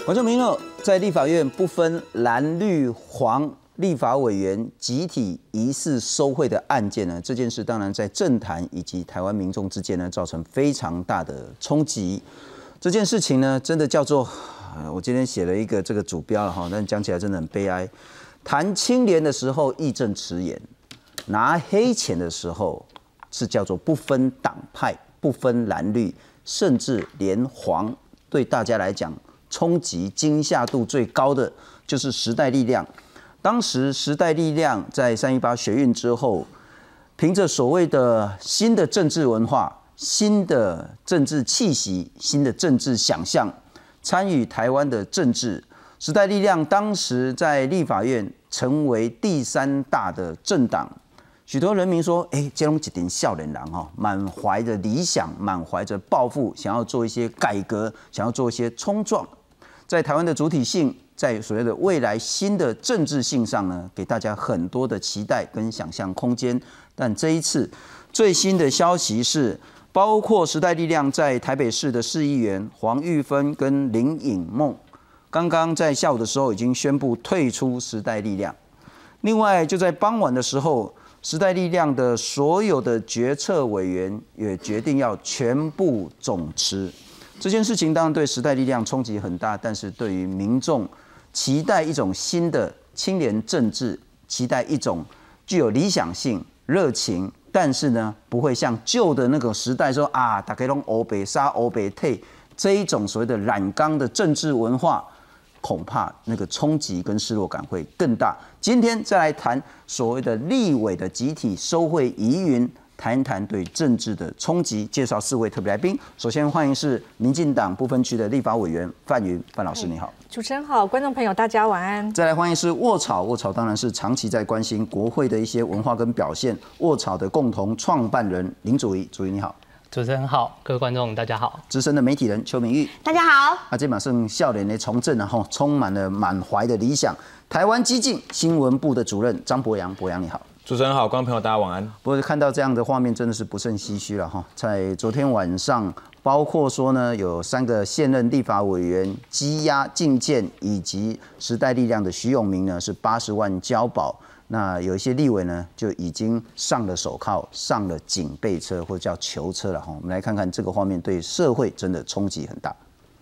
观众朋友，在立法院不分蓝绿黄立法委员集体疑似收贿的案件呢，这件事当然在政坛以及台湾民众之间呢，造成非常大的冲击。这件事情呢，真的叫做，我今天写了一个这个主标了哈，但讲起来真的很悲哀。谈清廉的时候义正辞严，拿黑钱的时候是叫做不分党派、不分蓝绿，甚至连黄，对大家来讲。冲击惊吓度最高的就是时代力量。当时时代力量在318学运之后，凭着所谓的新的政治文化、新的政治气息、新的政治想象，参与台湾的政治。时代力量当时在立法院成为第3大的政党。许多人民说：“这种一点少年郎哈，满怀着理想，满怀着抱负，想要做一些改革，想要做一些冲撞。”在台湾的主体性，在所谓的未来新的政治性上呢，给大家很多的期待跟想象空间。但这一次最新的消息是，包括时代力量在台北市的市议员黄玉芬跟林颖梦，刚刚在下午的时候已经宣布退出时代力量。另外，就在傍晚的时候，时代力量的所有的决策委员也决定要全部总辞。这件事情当然对时代力量冲击很大，但是对于民众期待一种新的清廉政治，期待一种具有理想性、热情，但是呢不会像旧的那个时代说啊，大家都欧北杀、欧北退这一种所谓的染缸的政治文化，恐怕那个冲击跟失落感会更大。今天再来谈所谓的立委的集体收贿疑云。谈一谈对政治的冲击，介绍4位特别来宾。首先欢迎是民进党不分区的立法委员范云，范老师你好。 主持人好，观众朋友大家晚安。 再来欢迎是沃草，沃草当然是长期在关心国会的一些文化跟表现，沃草的共同创办人林祖仪，祖仪你好。 主持人好，各位观众大家好。 资深的媒体人邱明玉， 大家好。 这马上笑脸的从政啊，充满了满怀的理想。台湾基进新闻部的主任张博洋，博洋你好。 主持人好，观众朋友大家晚安。 不过看到这样的画面，真的是不胜唏嘘了哈。在昨天晚上，包括说呢，有3个现任立法委员羁押禁见，以及时代力量的徐永明呢是80万交保。那有一些立委呢就已经上了手铐，上了警备车或者叫囚车了哈。我们来看看这个画面，对社会真的冲击很大。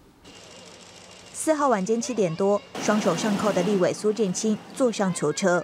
4号晚间7点多，双手上铐的立委苏建清坐上囚车。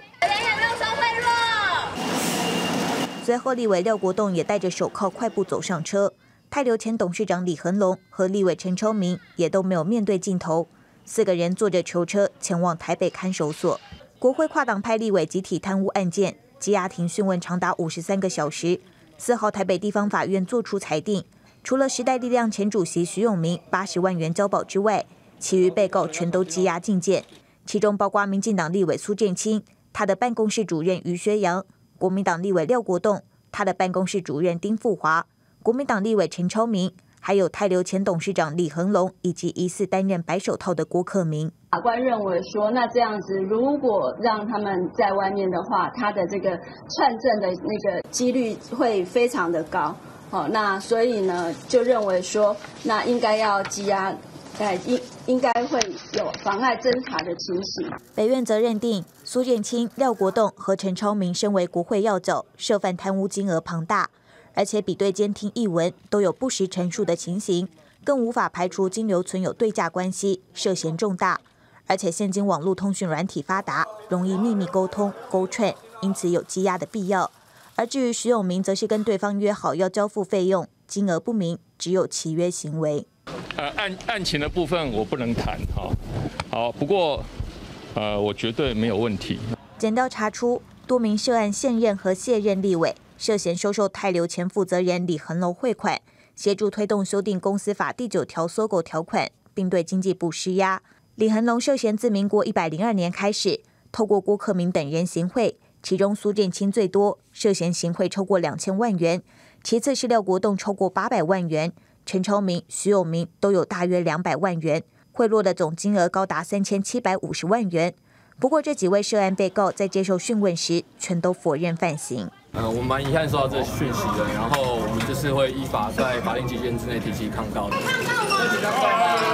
随后，立委廖国栋也戴着手铐快步走上车。泰流前董事长李恒龙和立委陈超明也都没有面对镜头，4个人坐着囚车前往台北看守所。国会跨党派立委集体贪污案件，羁押庭讯问长达53个小时。4号台北地方法院作出裁定，除了时代力量前主席徐永明80万元交保之外，其余被告全都羁押禁见，其中包括民进党立委苏建清、他的办公室主任于学洋。国民党立委廖国栋，他的办公室主任丁富华，国民党立委陈超明，还有泰流前董事长李恒龙，以及疑似担任白手套的郭克明。 法官认为说，那这样子如果让他们在外面的话，他的这个串证的那个几率会非常的高。那所以呢，就认为说，那应该要羁押。应该会有妨碍侦查的情形。 北院则认定苏建清、廖国栋和陈超明身为国会要角，涉犯贪污金额庞大，而且比对监听译文都有不实陈述的情形，更无法排除金流存有对价关系，涉嫌重大。而且现今网络通讯软体发达，容易秘密沟通、勾串，因此有羁押的必要。而至于徐永明，则是跟对方约好要交付费用，金额不明，只有契约行为。 案情的部分我不能谈哈，好，不过我绝对没有问题。 检调查出多名涉案现任和卸任立委涉嫌收受泰流前负责人李恒龙汇款，协助推动修订公司法第9条搜狗条款，并对经济部施压。李恒龙涉嫌自民国102年开始，透过郭克明等人行贿，其中苏建清最多，涉嫌行贿超过2000万元，其次是廖国栋超过800万元。陈超明、徐永明都有大约200万元，贿赂的总金额高达3750万元。不过，这几位涉案被告在接受讯问时，全都否认犯行。 我们蛮遗憾收到这个讯息的，然后我们就是会依法在法定期限之内提起抗告的。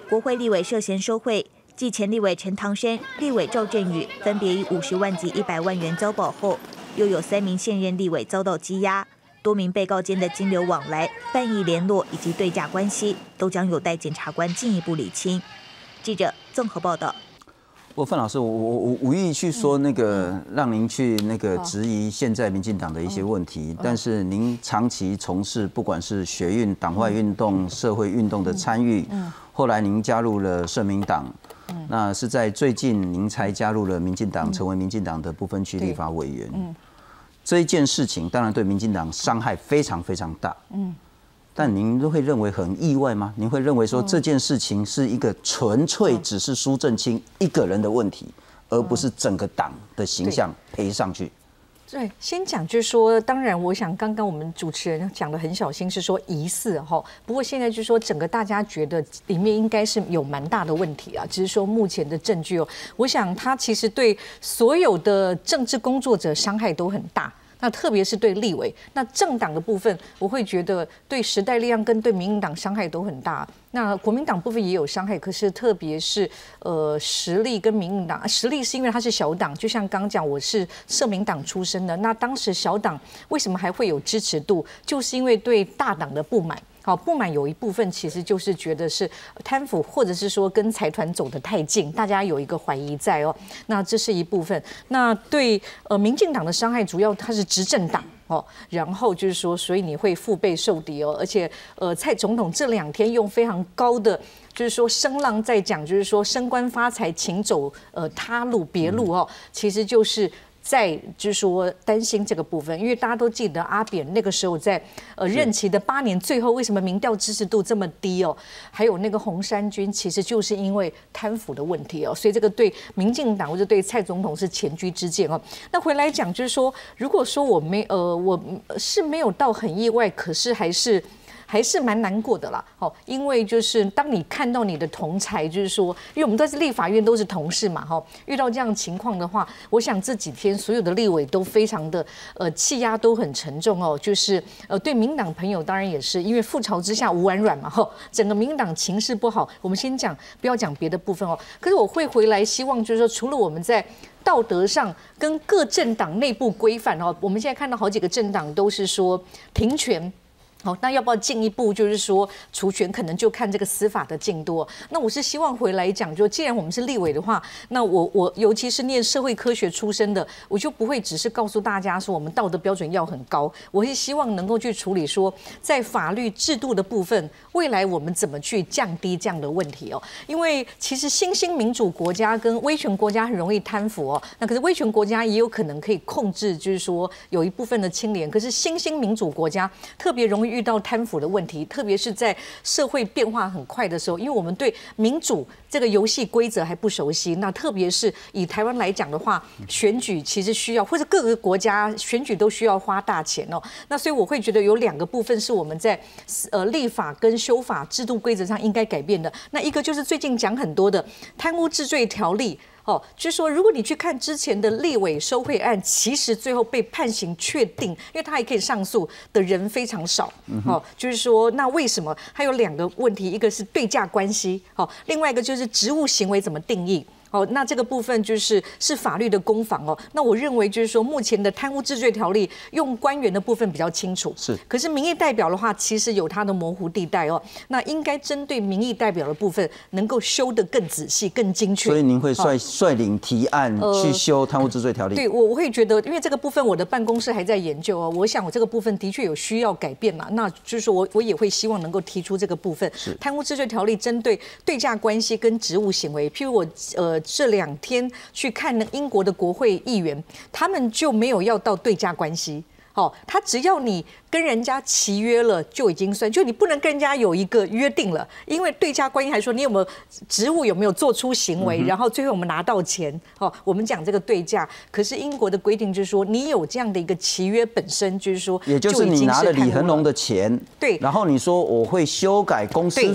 国会立委涉嫌收贿，继前立委陈唐山、立委赵振宇分别以50万及100万元交保后，又有3名现任立委遭到羁押。多名被告间的金流往来、办议联络以及对价关系，都将有待检察官进一步理清。记者综合报道。 范老师，我无意去说那个让您去那个质疑现在民进党的一些问题，但是您长期从事不管是学运、党外运动、社会运动的参与，后来您加入了社民党，那是在最近您才加入了民进党，成为民进党的不分区立法委员。这一件事情当然对民进党伤害非常非常大，但您会认为很意外吗？您会认为说这件事情是一个纯粹只是苏震清一个人的问题，而不是整个党的形象赔上去？ 对，先讲就是说，当然，我想刚刚我们主持人讲的很小心，是说疑似哈。不过现在就是说，整个大家觉得里面应该是有蛮大的问题啊，只是说目前的证据我想它其实对所有的政治工作者伤害都很大。那特别是对立委，那政党的部分，我会觉得对时代力量跟对民进党伤害都很大。那国民党部分也有伤害，可是特别是时力跟民进党，时力是因为它是小党，就像刚讲我是社民党出身的，那当时小党为什么还会有支持度，就是因为对大党的不满。好，不满有一部分其实就是觉得是贪腐，或者是说跟财团走得太近，大家有一个怀疑在哦。那这是一部分。那对民进党的伤害，主要它是执政党哦，然后就是说，所以你会腹背受敌哦。而且蔡总统这2天用非常高的，就是说声浪在讲，就是说升官发财，请走他路别路哦，其实就是。在就是说担心这个部分，因为大家都记得阿扁那个时候在任期的8年，最后为什么民调支持度这么低哦？还有那个洪山军，其实就是因为贪腐的问题哦，所以这个对民进党或者对蔡总统是前车之鉴哦。那回来讲就是说，如果说我是没有到很意外，可是还是蛮难过的啦，因为就是当你看到你的同才，就是说，因为我们都是立法院都是同事嘛，遇到这样情况的话，我想这几天所有的立委都非常的气压都很沉重哦，就是对民进党朋友当然也是，因为覆巢之下无完卵嘛，整个民进党情势不好，我们先讲，不要讲别的部分哦。可是我会回来，希望就是说，除了我们在道德上跟各政党内部规范哦，我们现在看到好几个政党都是说停权。好，那要不要进一步就是说除权，可能就看这个司法的进度。那我是希望回来讲，就既然我们是立委的话，那我尤其是念社会科学出身的，我就不会只是告诉大家说我们道德标准要很高，我是希望能够去处理说在法律制度的部分，未来我们怎么去降低这样的问题哦。因为其实新兴民主国家跟威权国家很容易贪腐哦，那可是威权国家也有可能可以控制，就是说有一部分的清廉，可是新兴民主国家特别容易遇到贪腐的问题，特别是在社会变化很快的时候，因为我们对民主这个游戏规则还不熟悉。那特别是以台湾来讲的话，选举其实需要，或者各个国家选举都需要花大钱哦。那所以我会觉得有2个部分是我们在立法跟修法制度规则上应该改变的。那一个就是最近讲很多的贪污治罪条例。就是说，如果你去看之前的立委收贿案，其实最后被判刑确定，因为他还可以上诉的人非常少。就是说，那为什么？还有2个问题，一个是对价关系，另外一个就是职务行为怎么定义。那这个部分是法律的攻防哦。那我认为就是说，目前的贪污治罪条例用官员的部分比较清楚，是。可是民意代表的话，其实有它的模糊地带哦。那应该针对民意代表的部分，能够修得更仔细、更精确。 所以您会率领提案去修贪污治罪条例？ 对，我会觉得，因为这个部分我的办公室还在研究哦。我想我这个部分的确有需要改变嘛。那就是说我也会希望能够提出这个部分。贪污治罪条例针对对价关系跟职务行为，譬如我这2天去看英国的国会议员，他们就没有要到对价关系。他只要你跟人家契约了就已经算，就你不能跟人家有一个约定了，因为对价关系还说你有没有职务有没有做出行为，然后最后我们拿到钱。我们讲这个对价，可是英国的规定就是说，你有这样的一个契约本身就是说， 也就是你拿了李恒龙的钱， 对， 然后你说我会修改公司法。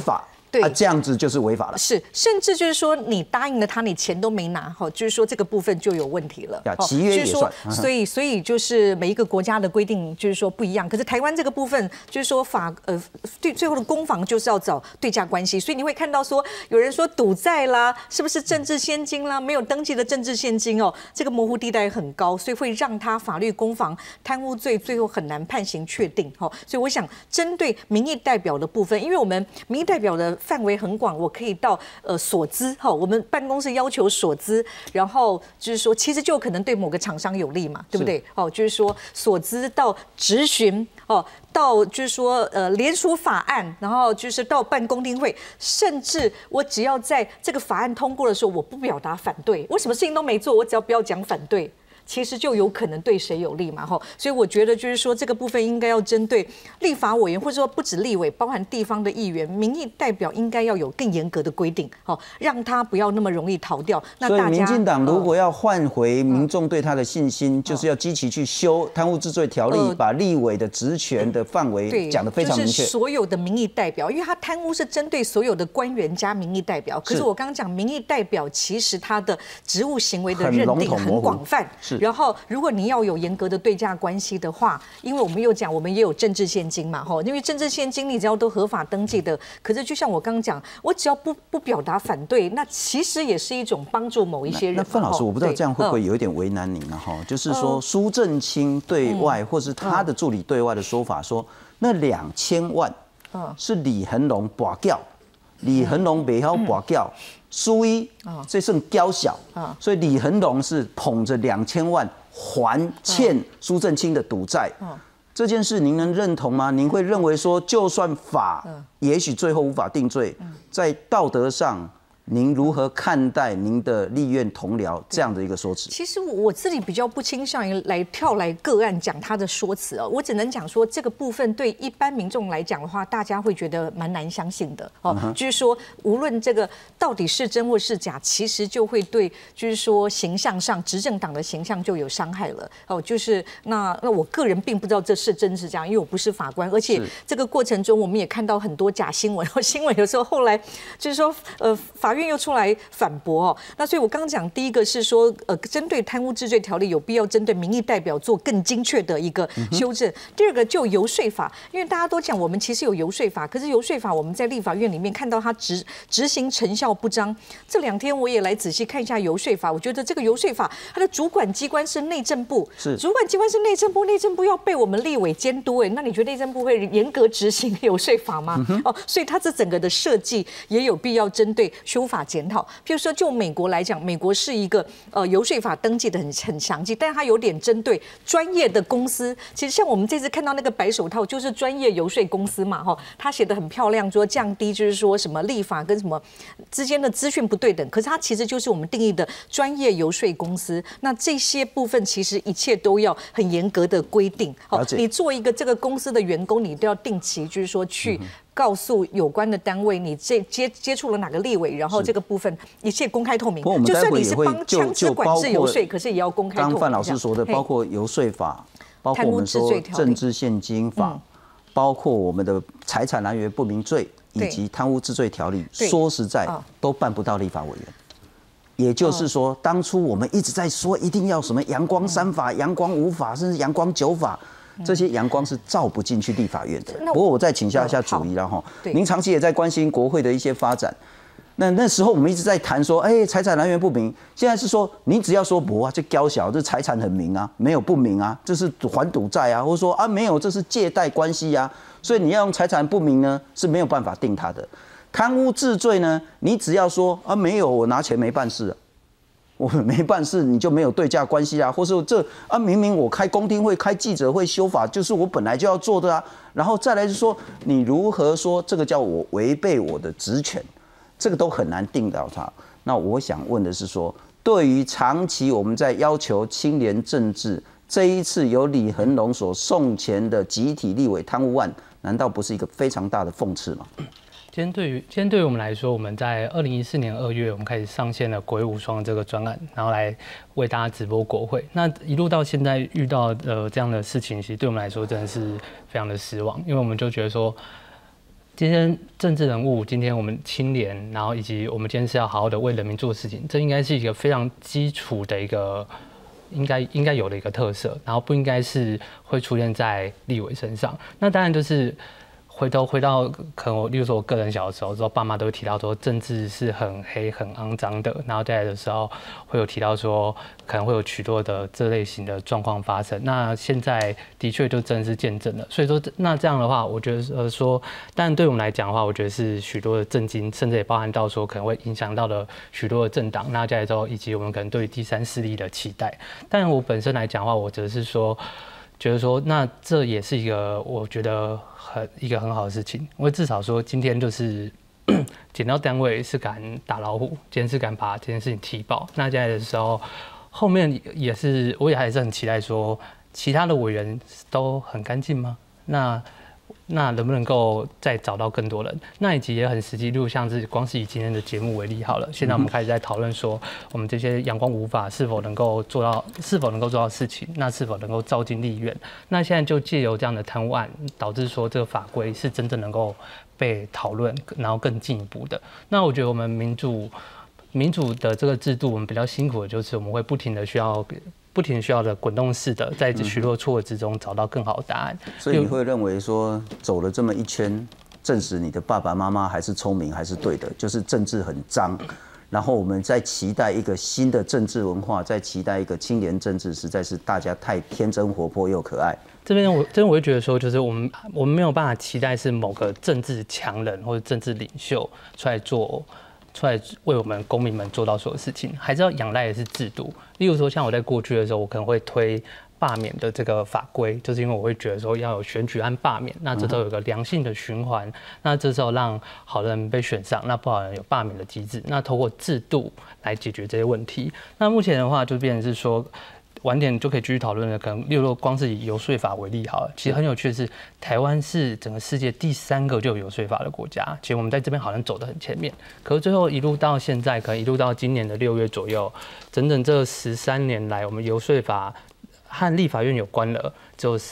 对这样子就是违法了。 是，甚至就是说你答应了他，你钱都没拿，就是说这个部分就有问题了。 契约也算。 所以就是每一个国家的规定就是说不一样。可是台湾这个部分就是说对最后的攻防就是要找对价关系，所以你会看到说有人说赌债啦，是不是政治现金啦，没有登记的政治现金这个模糊地带很高，所以会让他法律攻防贪污罪最后很难判刑确定。所以我想针对民意代表的部分，因为我们民意代表的范围很广，我可以到所资我们办公室要求所资，然后就是说其实就可能对某个厂商有利嘛，对不对？就是说所资到质询到就是说联署法案，然后就是到办公听会，甚至我只要在这个法案通过的时候，我不表达反对，我什么事情都没做，我只要不要讲反对。其实就有可能对谁有利嘛，所以我觉得就是说这个部分应该要针对立法委员，或者说不止立委，包含地方的议员、民意代表，应该要有更严格的规定，让他不要那么容易逃掉。那所以民进党如果要换回民众对他的信心，就是要积极去修贪污治罪条例，把立委的职权的范围讲得非常明确。 就是所有的民意代表，因为他贪污是针对所有的官员加民意代表，可是我刚刚讲民意代表其实他的职务行为的认定很广泛。然后，如果你要有严格的对价关系的话，因为我们又讲，我们也有政治现金嘛，因为政治现金你只要都合法登记的，可是就像我刚刚讲，我只要不表达反对，那其实也是一种帮助某一些人。 那范老师，我不知道这样会不会有一点为难您就是说，苏正清对外或是他的助理对外的说法说，那2000万是李恒龙拔掉，李恒龙不晓拔掉。苏一这算娇小，所以李恒龙是捧着2000万还欠苏正清的赌债。这件事您能认同吗？您会认为说，就算法也许最后无法定罪，在道德上，您如何看待您的立院同僚这样的一个说辞？ 其实我自己比较不倾向于跳来个案讲他的说辞我只能讲说这个部分对一般民众来讲的话，大家会觉得蛮难相信的就是说无论这个到底是真或是假，其实就会对就是说形象上执政党的形象就有伤害了就是那我个人并不知道这是真是假，因为我不是法官，而且这个过程中我们也看到很多假新闻，新闻有时候后来就是说法院又出来反驳那所以我刚刚讲第一个是说针对贪污治罪条例有必要针对民意代表做更精确的一个修正。第二个就游说法，因为大家都讲我们其实有游说法，可是游说法我们在立法院里面看到它执行成效不彰。这2天我也来仔细看一下游说法，我觉得这个游说法它的主管机关是内政部，主管机关是内政部，内政部要被我们立委监督那你觉得内政部会严格执行游说法吗？所以它这整个的设计也有必要针对修法检讨。譬如说就美国来讲，美国是一个游说法登记的很详细，但是它有点针对专业的公司。其实像我们这次看到那个白手套，就是专业游说公司嘛，他写的很漂亮，说降低就是说什么立法跟什么之间的资讯不对等，可是它其实就是我们定义的专业游说公司。那这些部分其实一切都要很严格的规定。你做一个这个公司的员工，你都要定期就是说去告诉有关的单位你接触了哪个立委，然后这个部分一切公开透明。就算你是帮枪支管制游说，可是也要公开透明。 刚范老师说的，包括游说法，包括我们说政治现金法，包括我们的财产来源不明罪，以及贪污治罪条例，说实在都办不到立法委员。也就是说，当初我们一直在说一定要什么阳光3法、阳光5法，甚至阳光9法。这些阳光是照不进去立法院的。不过我再请教一下主席了您长期也在关心国会的一些发展。那时候我们一直在谈说，财产来源不明。现在是说，你只要说不这娇小，这财产很明啊，没有不明啊，这是还赌债啊，或者说没有，这是借贷关系啊。所以你要用财产不明呢，是没有办法定他的。贪污治罪呢，你只要说没有，我拿钱没办事我没办事，你就没有对价关系或是这明明我开公听会、开记者会修法，就是我本来就要做的然后再来是说，你如何说这个叫我违背我的职权，这个都很难定到它。那我想问的是说，对于长期我们在要求清廉政治，这一次由李恒龙所送钱的集体立委贪污案，难道不是一个非常大的讽刺吗？ 今天对于我们来说，我们在2014年2月，我们开始上线了《国语无双》这个专案，然后来为大家直播国会。那一路到现在遇到这样的事情，其实对我们来说真的是非常的失望，因为我们就觉得说， 今天政治人物，今天我们清廉，然后以及我们今天是要好好的为人民做事情，这应该是一个非常基础的一个应该有的一个特色，然后不应该是会出现在立委身上。那当然就是回到可能例如说我个人小的时候，之后爸妈都会提到说政治是很黑很肮脏的，然后再来的时候会有提到说可能会有许多的这类型的状况发生。那现在的确就真的是见证了，所以说那这样的话，我觉得说，但对我们来讲的话，我觉得是许多的震惊，甚至也包含到说可能会影响到了许多的政党，那再来之后以及我们可能对于第三势力的期待。但我本身来讲的话，我只是说。觉得说，那这也是一个我觉得一个很好的事情，因为至少说今天就是检调单位是敢打老虎，今天是敢把这件事情提报。那现在的时候，后面也是我也还是很期待说，其他的委员都很干净吗？那能不能够再找到更多人？那以及也很实际，例如像是光是以今天的节目为例好了，现在我们开始在讨论说，我们这些阳光无法是否能够做到事情，那是否能够照进立院？那现在就借由这样的贪污案，导致说这个法规是真正能够被讨论，然后更进一步的。那我觉得我们民主的这个制度，我们比较辛苦的就是我们会不停的需要的滚动式的，在许多错之中找到更好的答案。 所以你会认为说，走了这么一圈，证实你的爸爸妈妈还是聪明，还是对的，就是政治很脏。然后我们在期待一个新的政治文化，在期待一个清廉政治，实在是大家太天真活泼又可爱。 这边我会觉得说，就是我们没有办法期待是某个政治强人或者政治领袖出来为我们公民们做到所有事情，还是要仰赖的是制度。例如说，像我在过去的时候，我可能会推罢免的这个法规，就是因为我会觉得说要有选举和罢免，那这时候有个良性的循环，那这时候让好的人被选上，那不好的人有罢免的机制，那透过制度来解决这些问题。那目前的话，就变成是说。晚点就可以继续讨论了。可能例如说，光是以游说法为例好了，其实很有趣的是，台湾是整个世界第3个就有游说法的国家。其实我们在这边好像走得很前面，可是最后一路到现在，可能一路到今年的6月左右，整整这13年来，我们游说法和立法院有关了，只有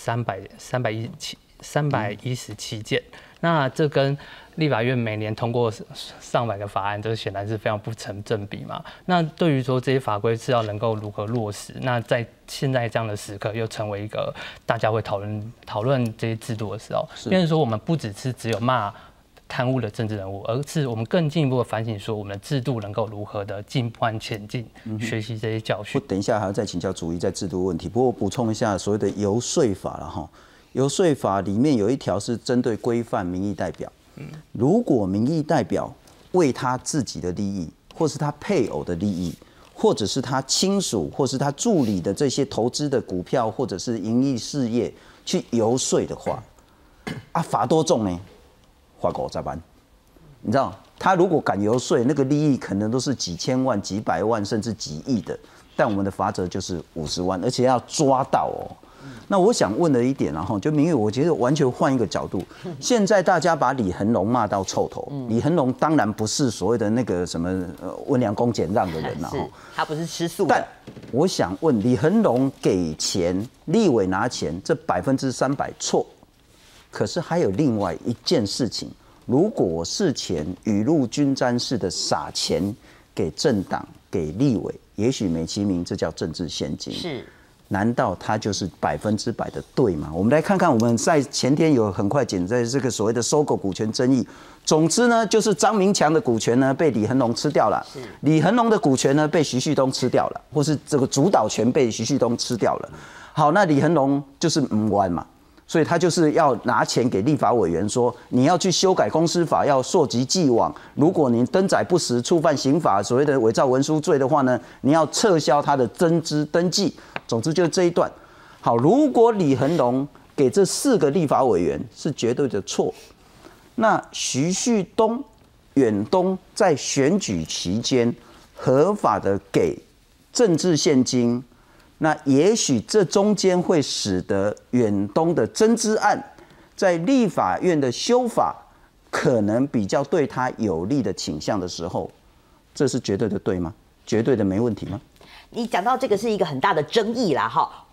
317件。那这跟立法院每年通过上百个法案，这显然是非常不成正比嘛。那对于说这些法规是要能够如何落实，那在现在这样的时刻，又成为一个大家会讨论这些制度的时候，变成说我们不只有骂贪污的政治人物，而是我们更进一步的反省说，我们的制度能够如何的进步和前进，学习这些教训。 等一下还要再请教主席在制度问题，不过我补充一下所谓的游说法了哈。游说法里面有一条是针对规范民意代表。如果民意代表为他自己的利益，或是他配偶的利益，或者是他亲属，或是他助理的这些投资的股票，或者是盈利事业去游说的话，罚多重呢？罚50万。你知道，他如果敢游说，那个利益可能都是几千万、几百万，甚至几亿的，但我们的罚则就是50万，而且要抓到哦。那我想问的一点，然后就明宇，我觉得完全换一个角度。现在大家把李恒龙骂到臭头，李恒龙当然不是所谓的那个什么温良恭俭让的人了， 他不是吃素的。 但我想问，李恒龙给钱，立委拿钱，这300%错。可是还有另外一件事情，如果我事前雨露均沾式的撒钱给政党、给立委，也许美其名这叫政治献金。 是。 难道他就是100%的对吗？我们来看看，我们在前天有很快剪在这个所谓的收购股权争议。总之呢，就是张明强的股权呢被李恒龙吃掉了，李恒龙的股权呢被徐旭东吃掉了，或是这个主导权被徐旭东吃掉了。好，那李恒龙就是唔玩嘛，所以他就是要拿钱给立法委员说，你要去修改公司法，要溯及既往。如果你登载不实，触犯刑法所谓的伪造文书罪的话呢，你要撤销他的增资登记。总之就是这一段。好，如果李恒龙给这4个立法委员是绝对的错，那徐旭东、远东在选举期间合法的给政治现金，那也许这中间会使得远东的增资案在立法院的修法可能比较对他有利的倾向的时候，这是绝对的对吗？绝对的没问题吗？ 你讲到这个是一个很大的争议啦，哈。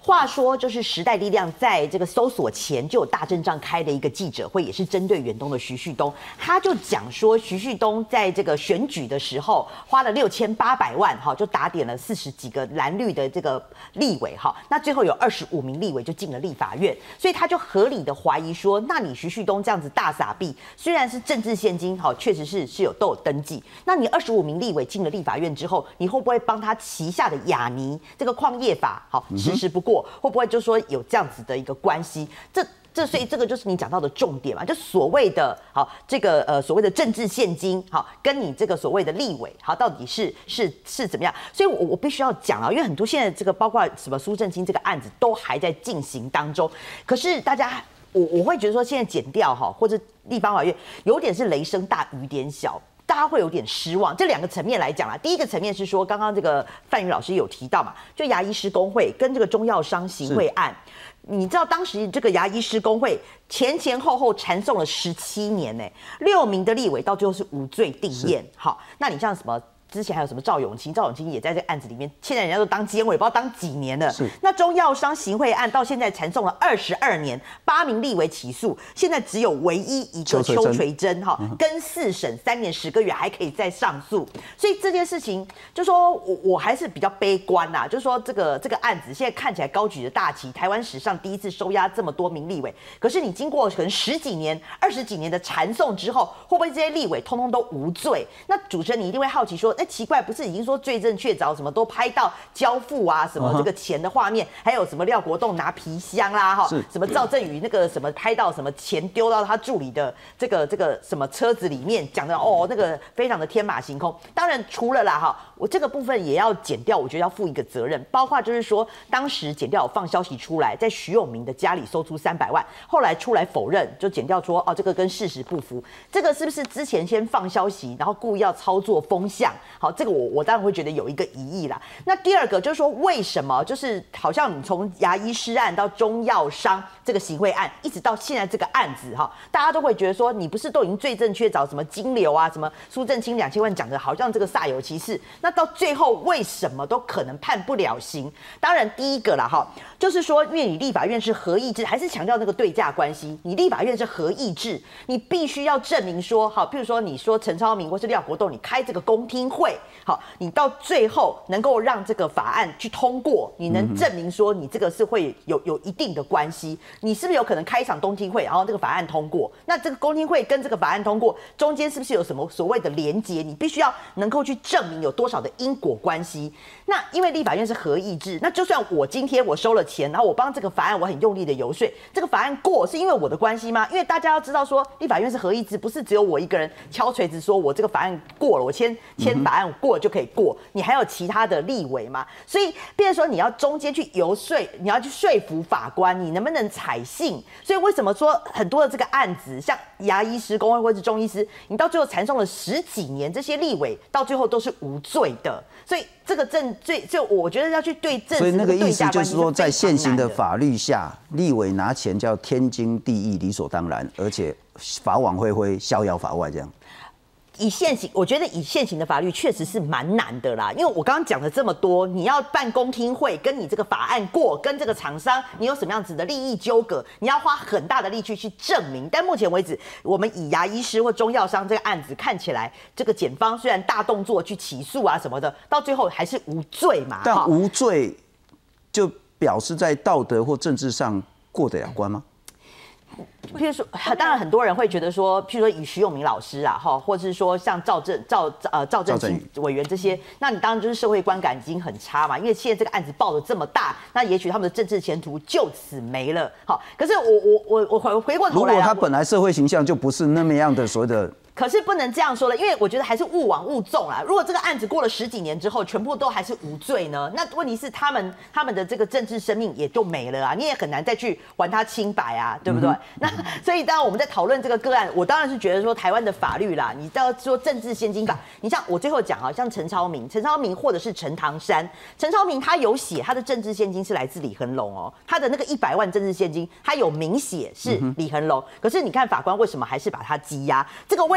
话说，就是时代力量在这个搜索前就有大阵仗开的一个记者会，也是针对远东的徐旭东，他就讲说，徐旭东在这个选举的时候花了6800万，就打点了40几个蓝绿的这个立委，那最后有25名立委就进了立法院，所以他就合理的怀疑说，那你徐旭东这样子大撒币，虽然是政治现金，确实是都有登记，那你25名立委进了立法院之后，你会不会帮他旗下的亚泥这个矿业法迟迟不过？会不会就说有这样子的一个关系？所以这个就是你讲到的重点嘛，就所谓的这个所谓的政治现金跟你这个所谓的立委到底是怎么样？所以我必须要讲啊，因为很多现在这个包括什么苏震清这个案子都还在进行当中，可是大家我会觉得说现在检调或者地方法院有点是雷声大雨点小。大家会有点失望，这2个层面来讲啊，第一个层面是说，刚刚这个范宇老师有提到嘛，就牙医师工会跟这个中药商行贿案，你知道当时这个牙医师工会前后缠讼了17年呢，6名的立委到最后是无罪定谳。好，那你像什么？之前还有什么赵永清也在这个案子里面，现在人家都当监委，不知道当几年了。那中药商行贿案到现在缠讼了22年，8名立委起诉，现在只有唯一一个邱垂珍跟4审3年10个月还可以再上诉，所以这件事情就说我还是比较悲观啦，就是说这个案子现在看起来高举着大旗，台湾史上第一次收押这么多名立委，可是你经过可能10几年、20几年的缠讼之后，会不会这些立委通通都无罪？那主持人你一定会好奇说，奇怪，不是已经说罪证确凿，什么都拍到交付啊，什么这个钱的画面，还有什么廖国栋拿皮箱啦，什么赵振宇那个什么拍到什么钱丢到他助理的这个什么车子里面，讲的那个非常的天马行空。当然除了啦我这个部分也要检调，我觉得要负一个责任，包括就是说当时检调有放消息出来，在徐永明的家里搜出300万，后来出来否认，就检调说这个跟事实不符，这个是不是之前先放消息，然后故意要操作风向？好，这个我当然会觉得有一个疑义啦。那第二个就是说，为什么就是好像你从牙医师案到中药商这个行贿案，一直到现在这个案子大家都会觉得说，你不是都已经罪证确凿，什么金流啊，什么苏震清2000万讲的，好像这个煞有其事，那到最后为什么都可能判不了刑？当然第一个啦就是说，因为你立法院是合议制，还是强调那个对价关系，你立法院是合议制，你必须要证明说譬如说你说陈超明或是廖国栋，你开这个公听会。你到最后能够让这个法案去通过，你能证明说你这个是会有一定的关系，你是不是有可能开一场公听会，然后这个法案通过？那这个公听会跟这个法案通过中间是不是有什么所谓的连结？你必须要能够去证明有多少的因果关系。那因为立法院是合议制，那就算我今天我收了钱，然后我帮这个法案我很用力的游说，这个法案过是因为我的关系吗？因为大家要知道说，立法院是合议制，不是只有我一个人敲锤子说我这个法案过了，我签法案过了就可以过，你还有其他的立委嘛？所以变成说你要中间去游说，你要去说服法官，你能不能采信？所以为什么说很多的这个案子，像牙医师工会或是中医师，你到最后缠讼了10几年，这些立委到最后都是无罪的。所以这个证罪，就我觉得要去对证。 所以那个意思就是说，在现行的法律下，立委拿钱叫天经地义、理所当然，而且法网恢恢，逍遥法外这样。 我觉得以现行的法律确实是蛮难的啦，因为我刚刚讲了这么多，你要办公听会，跟你这个法案过，跟这个厂商你有什么样子的利益纠葛，你要花很大的力气去证明。但目前为止，我们以牙医师或中药商这个案子看起来，这个检方虽然大动作去起诉啊什么的，到最后还是无罪嘛。 但无罪就表示在道德或政治上过得了关吗？ 譬如说，当然很多人会觉得说，譬如说以徐永明老师啊，或者是说像赵正清委员这些，那你当然就是社会观感已经很差嘛，因为现在这个案子爆得这么大，那也许他们的政治前途就此没了。好，可是我回过头来， 如果他本来社会形象就不是那么样的所谓的。 可是不能这样说了，因为我觉得还是勿枉勿纵啦。如果这个案子过了10几年之后，全部都还是无罪呢？那问题是他们的这个政治生命也就没了啊，你也很难再去还他清白啊，对不对？那所以当然我们在讨论这个个案，我当然是觉得说台湾的法律啦，你要说政治现金法，你像我最后讲啊，像陈超明或者是陈唐山，陈超明他有写他的政治现金是来自李恒龙哦，他的那个100万政治现金，他有明写是李恒龙，可是你看法官为什么还是把他羁押？这个未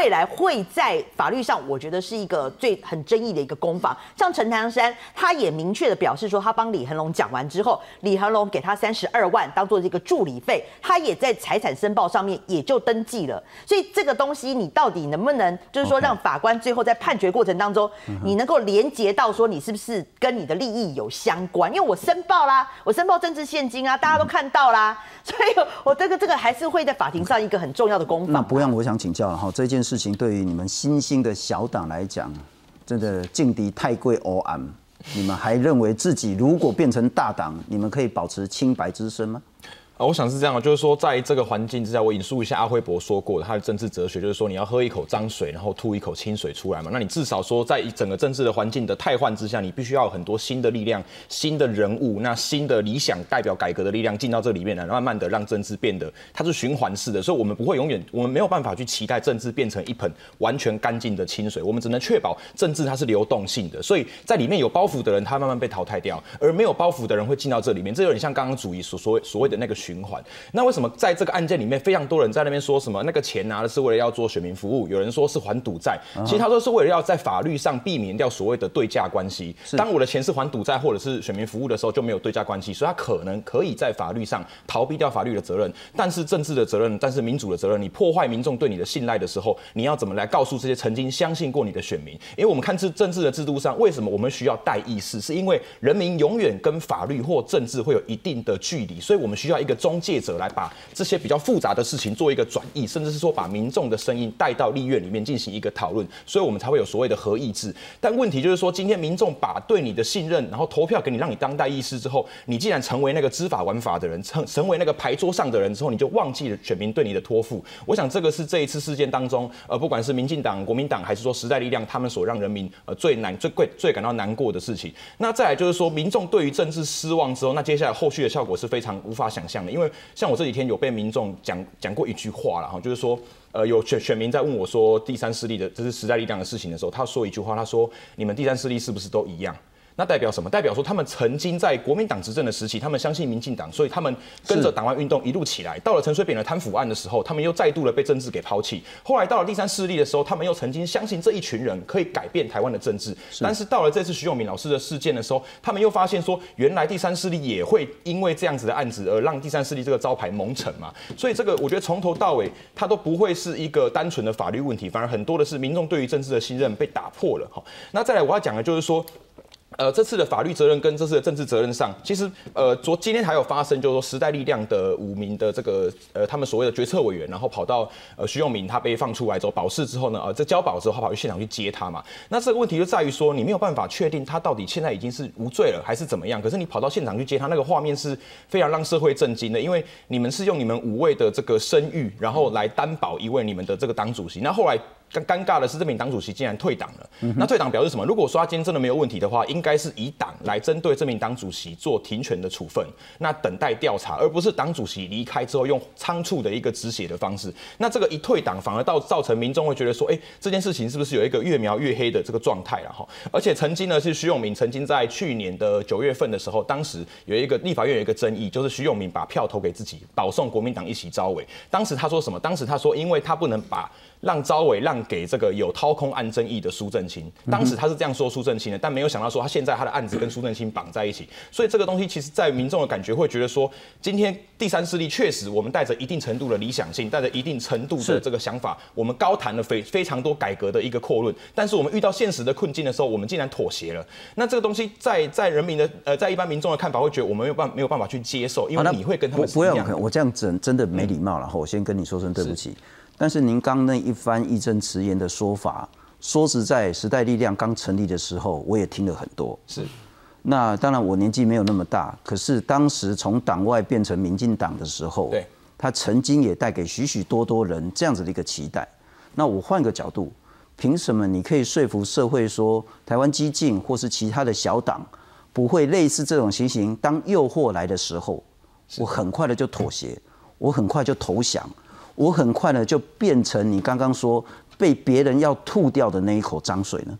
未来会在法律上，我觉得是一个很争议的一个攻防。像陈唐山，他也明确的表示说，他帮李恒龙讲完之后，李恒龙给他32万当做这个助理费，他也在财产申报上面也就登记了。所以这个东西，你到底能不能，就是说让法官最后在判决过程当中，你能够连结到说你是不是跟你的利益有相关？因为我申报啦，我申报政治现金啊，大家都看到啦，所以我这个还是会在法庭上一个很重要的攻防。 那不让我想请教了哈，这件事情对于你们新兴的小党来讲，真的劲敌太贵欧安，你们还认为自己如果变成大党，你们可以保持清白之身吗？ 我想是这样，就是说，在这个环境之下，我引述一下阿辉伯说过的他的政治哲学，就是说你要喝一口脏水，然后吐一口清水出来嘛。那你至少说，在整个政治的环境的汰换之下，你必须要有很多新的力量、新的人物，那新的理想代表改革的力量进到这里面来，慢慢的让政治变得它是循环式的。所以我们不会永远，我们没有办法去期待政治变成一盆完全干净的清水，我们只能确保政治它是流动性的。所以在里面有包袱的人，他慢慢被淘汰掉，而没有包袱的人会进到这里面。这有点像刚刚主义所谓的那个循环。那为什么在这个案件里面，非常多人在那边说什么那个钱拿的是为了要做选民服务，有人说是还赌债，其实他说是为了要在法律上避免掉所谓的对价关系。当我的钱是还赌债或者是选民服务的时候，就没有对价关系，所以他可能可以在法律上逃避掉法律的责任，但是政治的责任，但是民主的责任，你破坏民众对你的信赖的时候，你要怎么来告诉这些曾经相信过你的选民？因为我们看政治的制度上，为什么我们需要代议士？是因为人民永远跟法律或政治会有一定的距离，所以我们需要一个中介者来把这些比较复杂的事情做一个转译，甚至是说把民众的声音带到立院里面进行一个讨论，所以我们才会有所谓的合议制。但问题就是说，今天民众把对你的信任，然后投票给你，让你当代议士之后，你既然成为那个知法玩法的人，成为那个牌桌上的人之后，你就忘记了选民对你的托付。我想这个是这一次事件当中，不管是民进党、国民党还是说时代力量，他们所让人民最感到难过的事情。那再来就是说，民众对于政治失望之后，那接下来后续的效果是非常无法想象的，因为像我这几天有被民众讲过一句话了哈，就是说，有选民在问我说第三势力的，这是时代力量的事情的时候，他说一句话，他说你们第三势力是不是都一样？那代表什么？代表说他们曾经在国民党执政的时期，他们相信民进党，所以他们跟着党外运动一路起来。到了陈水扁的贪腐案的时候，他们又再度的被政治给抛弃。后来到了第三势力的时候，他们又曾经相信这一群人可以改变台湾的政治。但是到了这次徐永明老师的事件的时候，他们又发现说，原来第三势力也会因为这样子的案子而让第三势力这个招牌蒙尘嘛。所以这个我觉得从头到尾，它都不会是一个单纯的法律问题，反而很多的是民众对于政治的信任被打破了。那再来我要讲的就是说。这次的法律责任跟这次的政治责任上，其实今天还有发生，就是说时代力量的5名的这个他们所谓的决策委员，然后跑到徐永明他被放出来之后保释之后呢，这交保之后他跑去现场去接他嘛。那这个问题就在于说，你没有办法确定他到底现在已经是无罪了还是怎么样。可是你跑到现场去接他，那个画面是非常让社会震惊的，因为你们是用你们5位的这个声誉，然后来担保一位你们的这个党主席。那后来尴尬的是，这名党主席竟然退党了。那退党表示什么？如果说他今天真的没有问题的话，应该是以党来针对这名党主席做停权的处分，那等待调查，而不是党主席离开之后用仓促的一个止血的方式。那这个一退党，反而造成民众会觉得说，这件事情是不是有一个越描越黑的这个状态了哈？而且曾经呢，是徐永明曾经在去年的9月份的时候，当时有一个立法院有一个争议，就是徐永明把票投给自己，保送国民党一席召委。当时他说什么？当时他说，因为他不能让召委让给这个有掏空案争议的苏正清，当时他是这样说苏正清的，但没有想到说他现在他的案子跟苏正清绑在一起，所以这个东西其实在民众的感觉会觉得说，今天第三势力确实我们带着一定程度的理想性，带着一定程度的这个想法，我们高谈了非常多改革的一个阔论，但是我们遇到现实的困境的时候，我们竟然妥协了。那这个东西在人民的在一般民众的看法会觉得我们没有办法去接受，因为你会跟他们不要我这样真的没礼貌了，我先跟你说声对不起。但是您刚那一番义正辞严的说法，说实在，时代力量刚成立的时候，我也听了很多。 是， 那当然我年纪没有那么大，可是当时从党外变成民进党的时候， 对， 他曾经也带给许许多多人这样子的一个期待。那我换个角度，凭什么你可以说服社会说，台湾基进或是其他的小党不会类似这种情形？当诱惑来的时候，我很快的就妥协，我很快就投降。我很快的就变成你刚刚说被别人要吐掉的那一口脏水呢？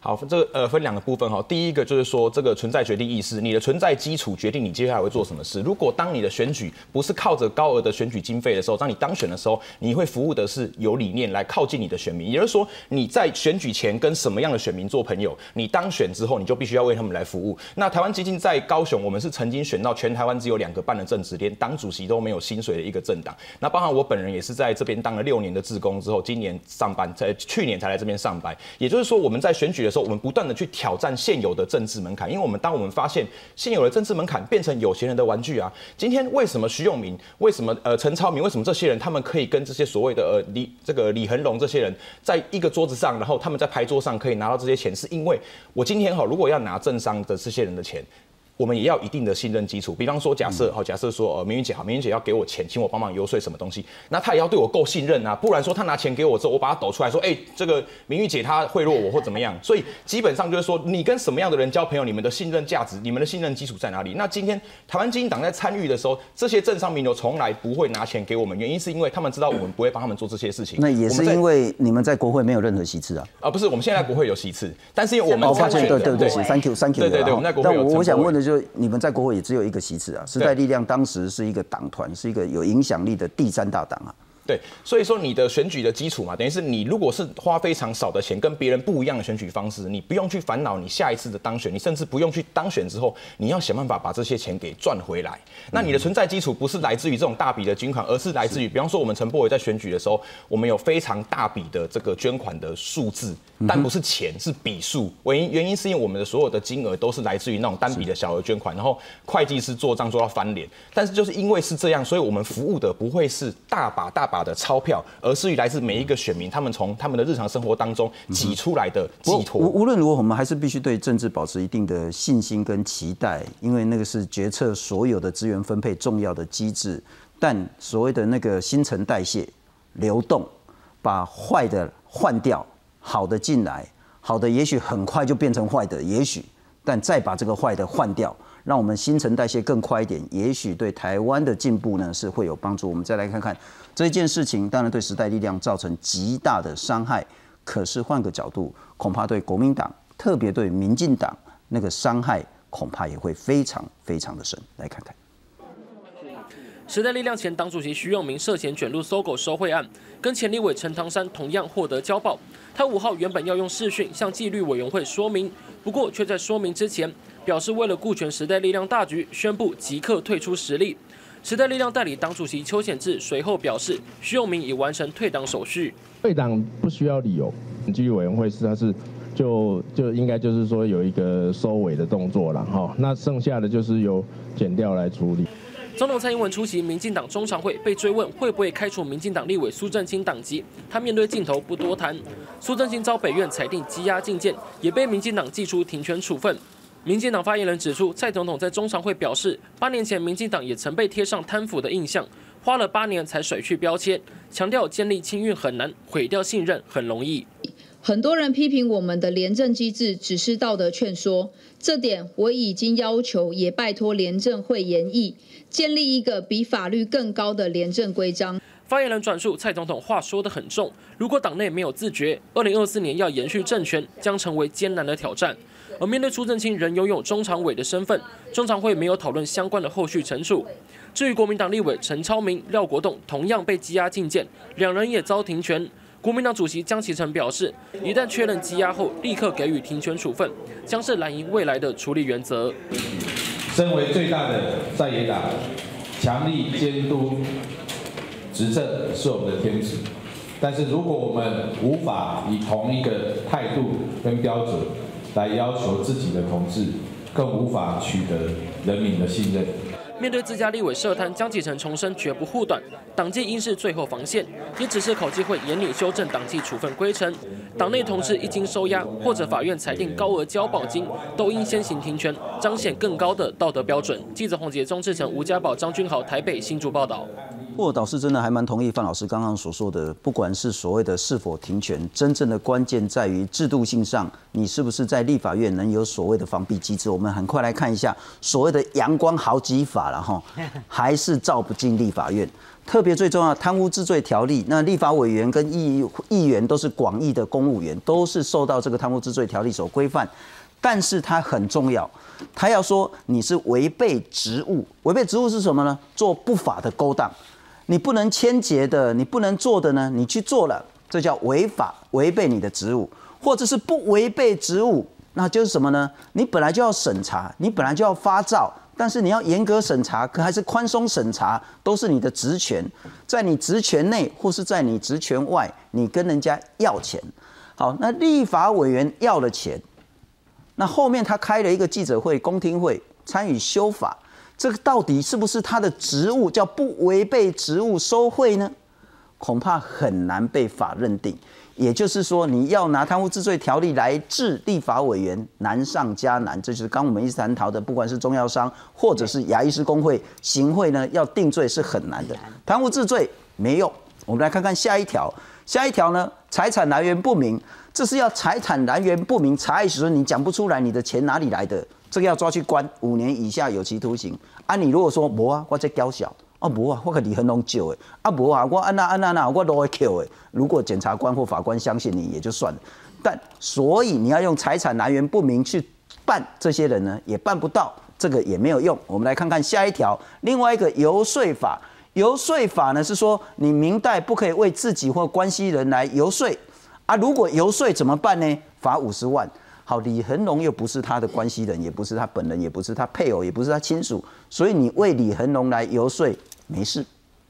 好，这个分2个部分哈。第一个就是说，这个存在决定意识，你的存在基础决定你接下来会做什么事。如果当你的选举不是靠着高额的选举经费的时候，当你当选的时候，你会服务的是有理念来靠近你的选民，也就是说你在选举前跟什么样的选民做朋友，你当选之后你就必须要为他们来服务。那台湾基进在高雄，我们是曾经选到全台湾只有2个半的正职，连党主席都没有薪水的一个政党。那包含我本人也是在这边当了6年的志工之后，今年上班，在去年才来这边上班。也就是说，我们在选举的时候，我们不断的去挑战现有的政治门槛，因为当我们发现现有的政治门槛变成有钱人的玩具啊，今天为什么徐永明，为什么陈超明，为什么这些人他们可以跟这些所谓的李恒龙这些人在一个桌子上，然后他们在牌桌上可以拿到这些钱，是因为我今天如果要拿政商的这些人的钱。我们也要一定的信任基础，比方说假设说明云姐明云姐要给我钱，请我帮忙游说什么东西，那她也要对我够信任啊，不然说她拿钱给我之后，我把她抖出来说，这个明云姐她贿赂我或怎么样，所以基本上就是说，你跟什么样的人交朋友，你们的信任价值，你们的信任基础在哪里？那今天台湾基进党在参与的时候，这些政商名流从来不会拿钱给我们，原因是因为他们知道我们不会帮他们做这些事情。 那也是因为你们在国会没有任何席次啊？ 不是，我们现在国会有席次，但是因为我们抱歉，对不起 ，Thank you。 对，我们在国会有。 但我想问的就是，你们在国会也只有1个席次啊。时代力量当时是一个党团，是一个有影响力的第3大党啊。 对，所以说你的选举的基础嘛，等于是你如果是花非常少的钱，跟别人不一样的选举方式，你不用去烦恼你下一次的当选，你甚至不用去当选之后，你要想办法把这些钱给赚回来。那你的存在基础不是来自于这种大笔的捐款，而是来自于，比方说我们陈柏惟在选举的时候，我们有非常大笔的这个捐款的数字，但不是钱，是笔数。原因是因为我们的所有的金额都是来自于那种单笔的小额捐款，然后会计师做账做到翻脸。但是就是因为是这样，所以我们服务的不会是大把的钞票，而是来自每一个选民，他们从他们的日常生活当中挤出来的寄托。 无论如何，我们还是必须对政治保持一定的信心跟期待，因为那个是决策所有的资源分配重要的机制。但所谓的那个新陈代谢、流动，把坏的换掉，好的进来，好的也许很快就变成坏的，也许，但再把这个坏的换掉。让我们新陈代谢更快一点，也许对台湾的进步呢是会有帮助。我们再来看看这件事情，当然对时代力量造成极大的伤害，可是换个角度，恐怕对国民党，特别对民进党那个伤害，恐怕也会非常的深。来看看。 时代力量前党主席徐永明涉嫌卷入搜狗收贿案，跟前立委陈唐山同样获得交保。他5号原本要用视讯向纪律委员会说明，不过却在说明之前表示，为了顾全时代力量大局，宣布即刻退出时力。时代力量代理党主席邱显智随后表示，徐永明已完成退党手续。 退党不需要理由，纪律委员会就应该就是说有一个收尾的动作了哈。那剩下的就是由检调来处理。 总统蔡英文出席民进党中常会，被追问会不会开除民进党立委苏震清党籍，他面对镜头不多谈。苏震清遭北院裁定羁押禁见，也被民进党祭出停权处分。民进党发言人指出，蔡总统在中常会表示，8年前民进党也曾被贴上贪腐的印象，花了8年才甩去标签，强调建立清运很难，毁掉信任很容易。 很多人批评我们的廉政机制只是道德劝说，这点我已经要求，也拜托廉政会研议，建立一个比法律更高的廉政规章。 发言人转述，蔡总统话说得很重，如果党内没有自觉，2024年要延续政权将成为艰难的挑战。而面对苏震清仍拥有中常委的身份，中常会没有讨论相关的后续惩处。至于国民党立委陈超明、廖国栋同样被羁押禁见，两人也遭停权。国民党主席江启臣表示，一旦确认羁押后，立刻给予停权处分，将是蓝营未来的处理原则。 身为最大的在野党，强力监督执政是我们的天职，但是如果我们无法以同一个态度跟标准来要求自己的同志，更无法取得人民的信任。 面对自家立委涉贪，江启臣重申绝不护短，党纪应是最后防线，也指示考纪会严厉修正党纪处分规程。党内同志一经收押，或者法院裁定高额交保金，都应先行停权，彰显更高的道德标准。记者黄杰、钟志成、吴家宝、张君豪台北新竹报道。 不过导师真的还蛮同意范老师刚刚所说的，不管是所谓的是否停权，真正的关键在于制度性上，你是不是在立法院能有所谓的防弊机制。我们很快来看一下所谓的阳光豪吉法了哈，还是照不进立法院。特别最重要，贪污治罪条例，那立法委员跟议员都是广义的公务员，都是受到这个贪污治罪条例所规范。但是它很重要，它要说你是违背职务，违背职务是什么呢？做不法的勾当。你不能签结的，你不能做的呢，你去做了，这叫违法，违背你的职务，或者是不违背职务，那就是什么呢？你本来就要审查，你本来就要发照，但是你要严格审查，可还是宽松审查，都是你的职权，在你职权内或是在你职权外，你跟人家要钱。好，那立法委员要了钱，那后面他开了一个记者会、公听会，参与修法。这个到底是不是他的职务叫不违背职务收贿呢？恐怕很难被法认定。也就是说，你要拿贪污治罪条例来治立法委员，难上加难。这就是刚我们一直谈到的，不管是中药商或者是牙医师公会、行会呢，要定罪是很难的。贪污治罪没用。我们来看看下一条。下一条呢，财产来源不明，这是要财产来源不明，查案时你讲不出来你的钱哪里来的。这个要抓去关5年以下有期徒刑啊！你如果说无啊，我这娇小啊，无啊，我跟李恒龙救的啊，无啊，我安那，我都会 Q 的。如果检察官或法官相信你也就算了，但所以你要用财产来源不明去办这些人呢，也办不到，这个也没有用。我们来看看下一条，另外一个游说法。游说法呢是说，你民代不可以为自己或关系人来游说啊。如果游说怎么办呢？罚50万。好，李恒龙又不是他的关系人，也不是他本人，也不是他配偶，也不是他亲属，所以你为李恒龙来游说没事。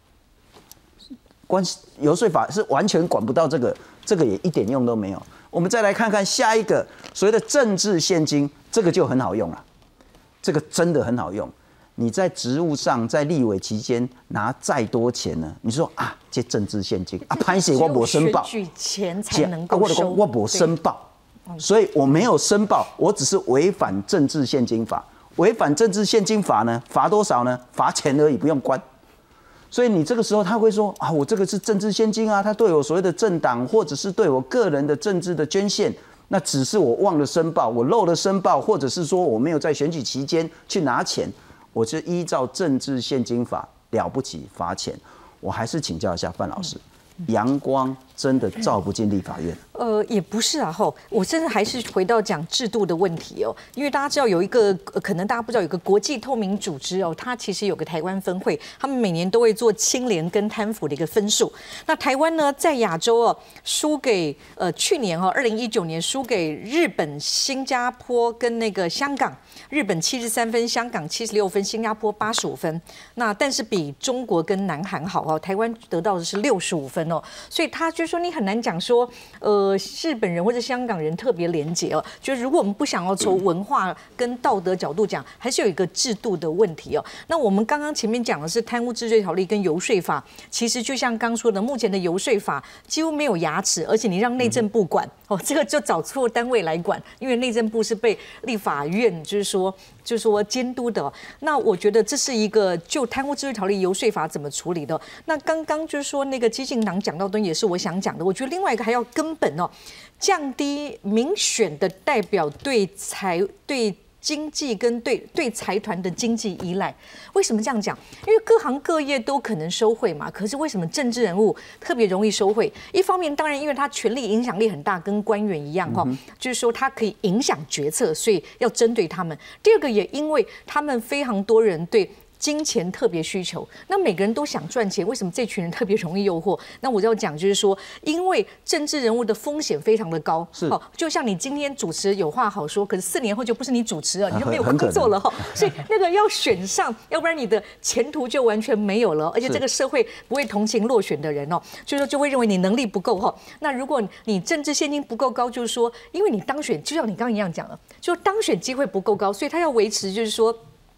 游说法是完全管不到这个，这个也一点用都没有。我们再来看看下一个所谓的政治现金，这个就很好用了，这个真的很好用。你在职务上，在立委期间拿再多钱呢？你说啊，这政治现金啊，拍写我没申报， 选举前才能够收， 我没申报。所以我没有申报，我只是违反政治现金法。违反政治现金法呢，罚多少呢？罚钱而已，不用关。所以你这个时候他会说啊，我这个是政治现金啊，他对我所谓的政党或者是对我个人的政治的捐献，那只是我忘了申报，我漏了申报，或者是说我没有在选举期间去拿钱，我就依照政治现金法了不起罚钱。我还是请教一下范老师。阳光真的照不进立法院？ 也不是啊，我真的还是回到讲制度的问题哦，因为大家知道有一个，可能大家不知道有个国际透明组织哦，它其实有个台湾分会，他们每年都会做清廉跟贪腐的一个分数。那台湾呢，在亚洲哦，输给去年2019年输给日本、新加坡跟那个香港。日本73分，香港76分，新加坡85分。那但是比中国跟南韩好哦，台湾得到的是65分哦。所以他就说你很难讲说，日本人或者香港人特别廉洁哦。就是如果我们不想要从文化跟道德角度讲，还是有一个制度的问题哦。那我们刚刚前面讲的是贪污治罪条例跟游说法，其实就像刚说的，目前的游说法几乎没有牙齿，而且你让内政部管哦，这个就找错单位来管，因为内政部是被立法院就是说监督的。那我觉得这是一个就贪污治罪条例游说法怎么处理的。那刚刚就是说那个基进党讲到的也是我想讲的。我觉得另外一个还要根本哦，降低民选的代表对经济跟对财团的经济依赖。为什么这样讲？因为各行各业都可能收贿嘛，可是为什么政治人物特别容易收贿？一方面当然因为他权力影响力很大，跟官员一样就是说他可以影响决策，所以要针对他们。第二个也因为他们非常多人对金钱特别需求，那每个人都想赚钱，为什么这群人特别容易诱惑？那我要讲就是说，因为政治人物的风险非常的高，就像你今天主持有话好说，可是4年后就不是你主持了，你就没有工作了所以那个要选上，要不然你的前途就完全没有了，而且这个社会不会同情落选的人就是说就会认为你能力不够那如果你政治现金不够高，就是说，因为你当选，就像你刚刚一样讲了，就当选机会不够高，所以他要维持就是说。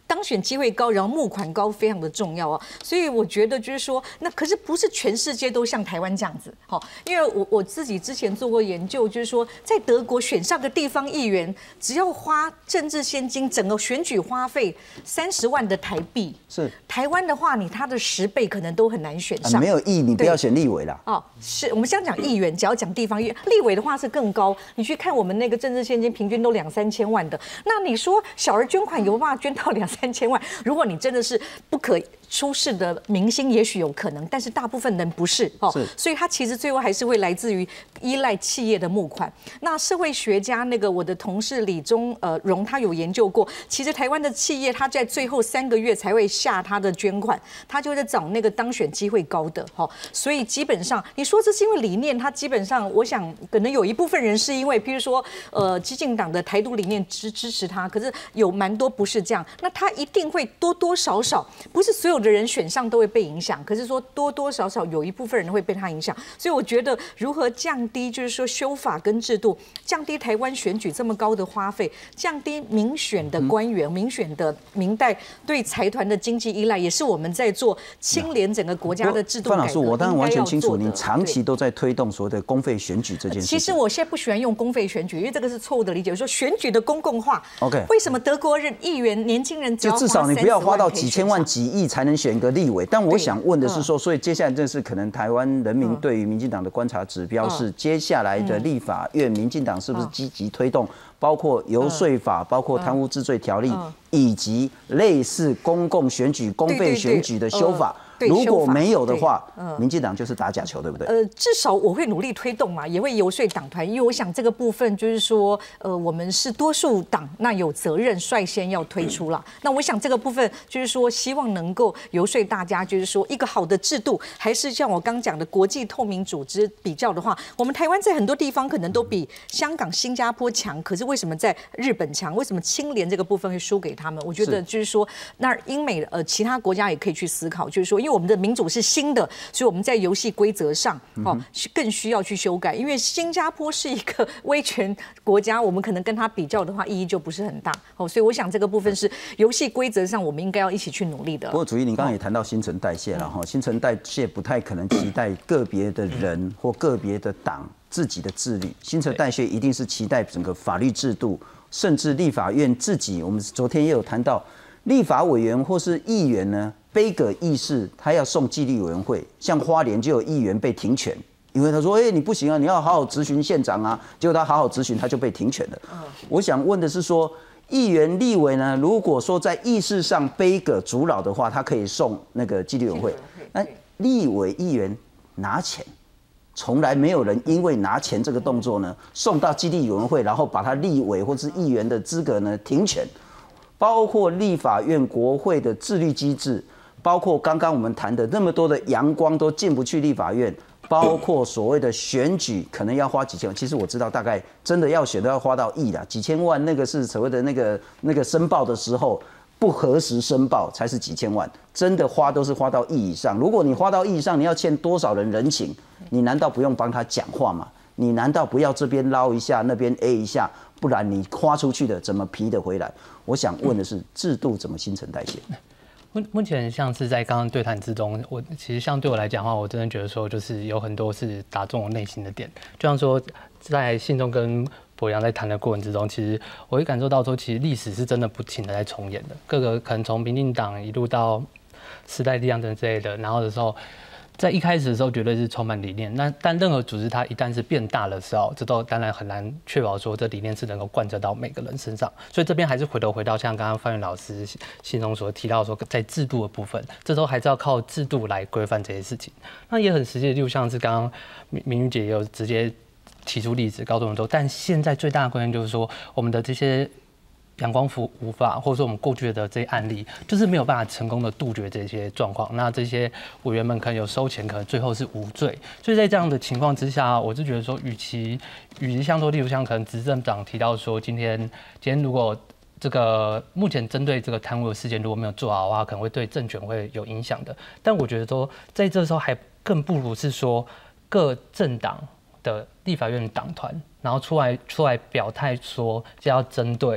当选机会高，然后募款高，非常的重要啊。所以我觉得就是说，那可是不是全世界都像台湾这样子，好，因为我自己之前做过研究，就是说在德国选上个地方议员，只要花政治现金，整个选举花费30万的台币， 是台湾的话，他的10倍可能都很难选上。 没有议，你不要选立委啦。 哦，是我们先讲议员，只要讲地方议员，立委的话是更高。你去看我们那个政治现金，平均都2、3千万的。那你说小额捐款有办法捐到2、3千万？如果你真的是不可出世的明星，也许有可能，但是大部分人不是哦。所以他其实最后还是会来自于依赖企业的募款。那社会学家那个我的同事李宗荣，他有研究过，其实台湾的企业他在最后3个月才会下他的捐款，他就在找那个当选机会高的哈。所以基本上你说这是因为理念，他基本上我想可能有一部分人是因为，譬如说激进党的台独理念支持他，可是有蛮多不是这样。那他一定会多多少少，不是所有的人选上都会被影响，可是说多多少少有一部分人会被他影响。所以我觉得如何降低，就是说修法跟制度，降低台湾选举这么高的花费，降低民选的官员、民选的民代对财团的经济依赖，也是我们在做清廉整个国家的制度改革。 范老师，我当然完全清楚，你长期都在推动所谓的公费选举这件事情。 其实我现在不喜欢用公费选举，因为这个是错误的理解。我说选举的公共化。 OK。 为什么德国人议员年轻人只要就至少你不要花到几千万、几亿才能选一个立委？但我想问的是说，所以接下来这是可能台湾人民对于民进党的观察指标是接下来的立法院，民进党是不是积极推动，包括游说法、包括贪污治罪条例，以及类似公共选举、公费选举的修法。如果没有的话，民进党就是打假球，对不对？ 至少我会努力推动嘛，也会游说党团，因为我想这个部分就是说，我们是多数党，那有责任率先要推出啦。那我想这个部分就是说，希望能够游说大家，就是说一个好的制度，还是像我刚讲的国际透明组织比较的话，我们台湾在很多地方可能都比香港、新加坡强，可是为什么在日本强？为什么清廉这个部分会输给他们？我觉得就是说，那英美其他国家也可以去思考，就是说，因为我们的民主是新的，所以我们在游戏规则上更需要去修改。因为新加坡是一个威权国家，我们可能跟它比较的话，意义就不是很大所以我想这个部分是游戏规则上我们应该要一起去努力的。 不过，主席，你刚刚也谈到新陈代谢了哈，新陈代谢不太可能期待个别的人或个别的党自己的自律，新陈代谢一定是期待整个法律制度，甚至立法院自己。我们昨天也有谈到，立法委员或是议员呢，杯葛议事，他要送纪律委员会。像花莲就有议员被停权，因为他说：“你不行啊，你要好好质询县长啊。”结果他好好质询，他就被停权了。我想问的是说，议员、立委呢，如果说在议事上杯葛阻扰的话，他可以送那个纪律委员会。那立委、议员拿钱，从来没有人因为拿钱这个动作呢，送到纪律委员会，然后把他立委或是议员的资格呢停权。包括立法院、国会的自律机制，包括刚刚我们谈的那么多的阳光都进不去立法院，包括所谓的选举可能要花几千万。其实我知道，大概真的要选都要花到亿啦，几千万那个是所谓的那个申报的时候不核实申报才是几千万，真的花都是花到亿以上。如果你花到亿以上，你要欠多少人人情？你难道不用帮他讲话吗？你难道不要这边捞一下，那边 A 一下？不然你花出去的怎么批得回来？我想问的是，制度怎么新陈代谢？ 目前像是在刚刚对谈之中，我其实像对我来讲的话，我真的觉得说，就是有很多是打中我内心的点。就像说，在信中跟博洋在谈的过程之中，其实我会感受到说，其实历史是真的不停的在重演的。各个可能从民进党一路到时代力量等之类的，然后的时候。在一开始的时候，绝对是充满理念。但任何组织它一旦是变大的时候，这都当然很难确保说这理念是能够贯彻到每个人身上。所以这边还是回到像刚刚范云老师信中所提到说，在制度的部分，这都还是要靠制度来规范这些事情。那也很实际的，就像是刚刚明玉姐也有直接提出例子告诉我们说，但现在最大的关键就是说，我们的这些。阳光无法，或者说我们过去的这些案例，就是没有办法成功的杜绝这些状况。那这些委员们可能有收钱，可能最后是无罪。所以在这样的情况之下，我是觉得说，与其像说，例如像可能执政党提到说，今天如果这个目前针对这个贪污的事件如果没有做好的话，可能会对政权会有影响的。但我觉得说，在这时候还更不如是说各政党的立法院党团，然后出来表态说，就要针对。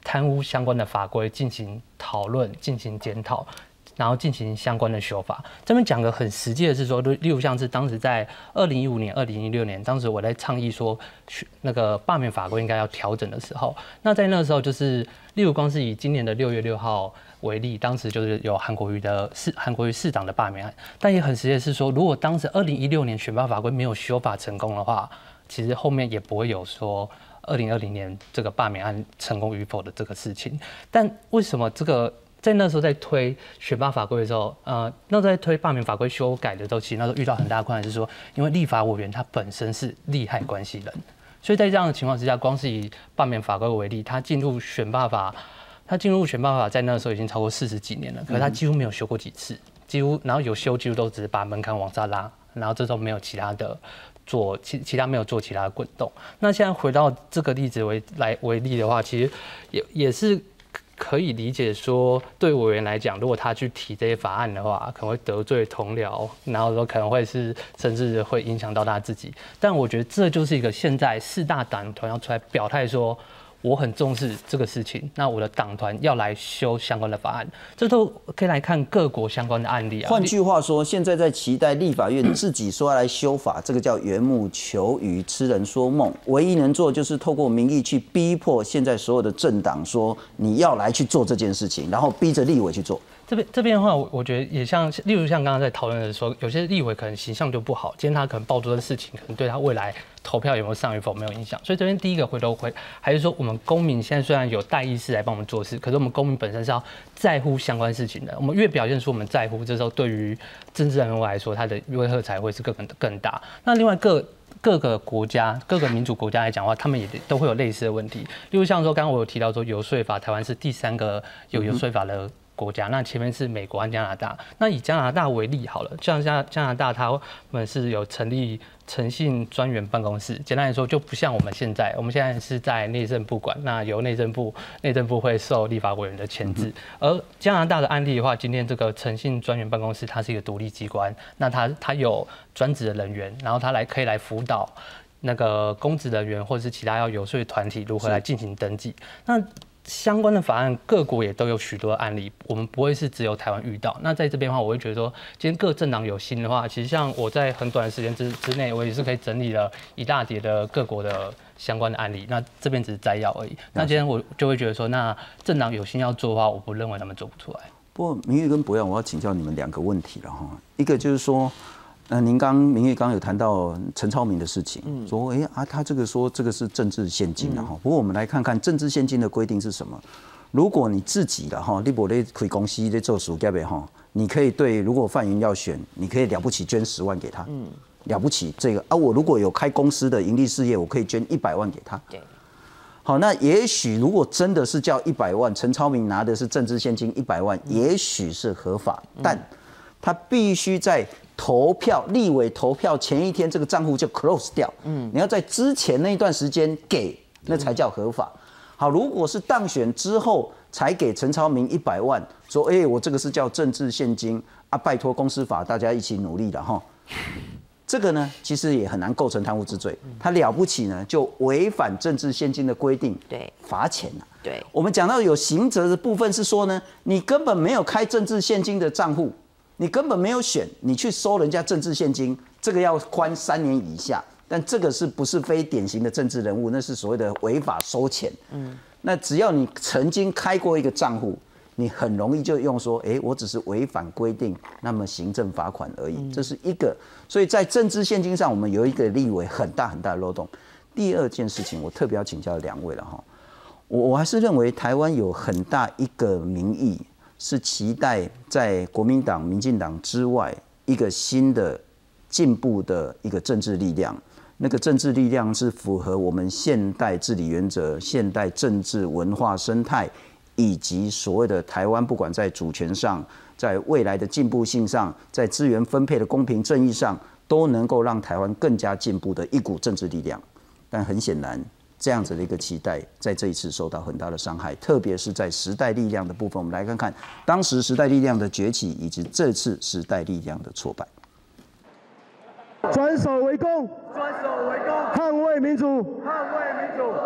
贪污相关的法规进行讨论、进行检讨，然后进行相关的修法。这边讲个很实际的是说，例如像是当时在2015年、2016年，当时我在倡议说那个罢免法规应该要调整的时候，那在那个时候就是例如光是以今年的6月6号为例，当时就是有韩国瑜市长的罢免案，但也很实际的是说，如果当时2016年选罢法规没有修法成功的话，其实后面也不会有说2020年这个罢免案成功与否的这个事情。但为什么这个在那时候在推选罢法规的时候，那时候在推罢免法规修改的时候，其实那时候遇到很大的困难是说，因为立法委员他本身是利害关系人，所以在这样的情况之下，光是以罢免法规为例，他进入选罢法在那个时候已经超过40几年了，可是他几乎没有修过几次，然后有修几乎都只是把门槛往下拉，然后这时候没有其他的。其他没有做其他的滚动。那现在回到这个例子为例的话，其实也是可以理解说，对委员来讲，如果他去提这些法案的话，可能会得罪同僚，然后说可能会是甚至会影响到他自己。但我觉得这就是一个现在4大党团要出来表态说，我很重视这个事情，那我的党团要来修相关的法案，这都可以来看各国相关的案例啊。 换句话说，现在在期待立法院自己说要来修法，这个叫缘木求鱼，痴人说梦。唯一能做就是透过民意去逼迫现在所有的政党说你要来去做这件事情，然后逼着立委去做。 这边的话，我觉得也像，例如像刚刚在讨论的说，有些立委可能形象就不好，今天他可能爆出的事情，可能对他未来投票有没有上与否没有影响。所以这边第一个还是说，我们公民现在虽然有代议士来帮我们做事，可是我们公民本身是要在乎相关事情的。我们越表现出我们在乎，这时候对于政治人物来说，他的威吓才会是更大。那另外各个国家、各个民主国家来讲的话，他们也都会有类似的问题。例如像说，刚刚我有提到说，游说法，台湾是第3个有游说法的国家，那前面是美国和加拿大。那以加拿大为例好了，像加拿大他们是有成立诚信专员办公室，简单来说就不像我们现在是在内政部管，那由内政部会受立法委员的牵制。而加拿大的案例的话，今天这个诚信专员办公室它是一个独立机关，那它有专职的人员，然后它可以来辅导那个公职人员或者是其他要游说的团体如何来进行登记。那相关的法案，各国也都有许多的案例，我们不会是只有台湾遇到。那在这边的话，我会觉得说，今天各政党有心的话，其实像我在很短的时间之内，我也是可以整理了一大叠的各国的相关的案例。那这边只是摘要而已。那今天我就会觉得说，那政党有心要做的话，我不认为他们做不出来。 不过明玉跟博洋，我要请教你们2个问题了哈。一个就是说，明玉刚有谈到陈超明的事情，说他这个说这个是政治现金了哈。不过我们来看看政治现金的规定是什么。如果你自己的哈，你不在开公司在做事业的哈，你可以对如果范云要选，你可以了不起捐10万给他，了不起这个啊。我如果有开公司的盈利事业，我可以捐100万给他。好，那也许如果真的是叫100万，陈超明拿的是政治现金100万，也许是合法，但他必须在立委投票前一天，这个账户就 close 掉。你要在之前那一段时间给，那才叫合法。好，如果是当选之后才给陈超明100万，说我这个是叫政治现金啊，拜托公司法大家一起努力的哈。这个呢，其实也很难构成贪污之罪。他了不起呢，就违反政治现金的规定，对，罚钱了。对，我们讲到有刑责的部分是说呢，你根本没有开政治现金的账户。你根本没有选，你去收人家政治现金，这个要关3年以下。但这个是不是非典型的政治人物？那是所谓的违法收钱。那只要你曾经开过一个账户，你很容易就用说，我只是违反规定，那么行政罚款而已。这是一个。所以在政治现金上，我们有一个立委很大的漏洞。第2件事情，我特别要请教2位了哈。我还是认为台湾有很大一个民意。是期待在国民党、民进党之外一个新的进步的一个政治力量，那个政治力量是符合我们现代治理原则、现代政治文化生态，以及所谓的台湾不管在主权上、在未来的进步性上、在资源分配的公平正义上，都能够让台湾更加进步的一股政治力量。但很显然，这样子的一个期待，在这一次受到很大的伤害，特别是在时代力量的部分。我们来看看当时时代力量的崛起，以及这次时代力量的挫败。 转守为攻，捍卫民主，捍卫民主。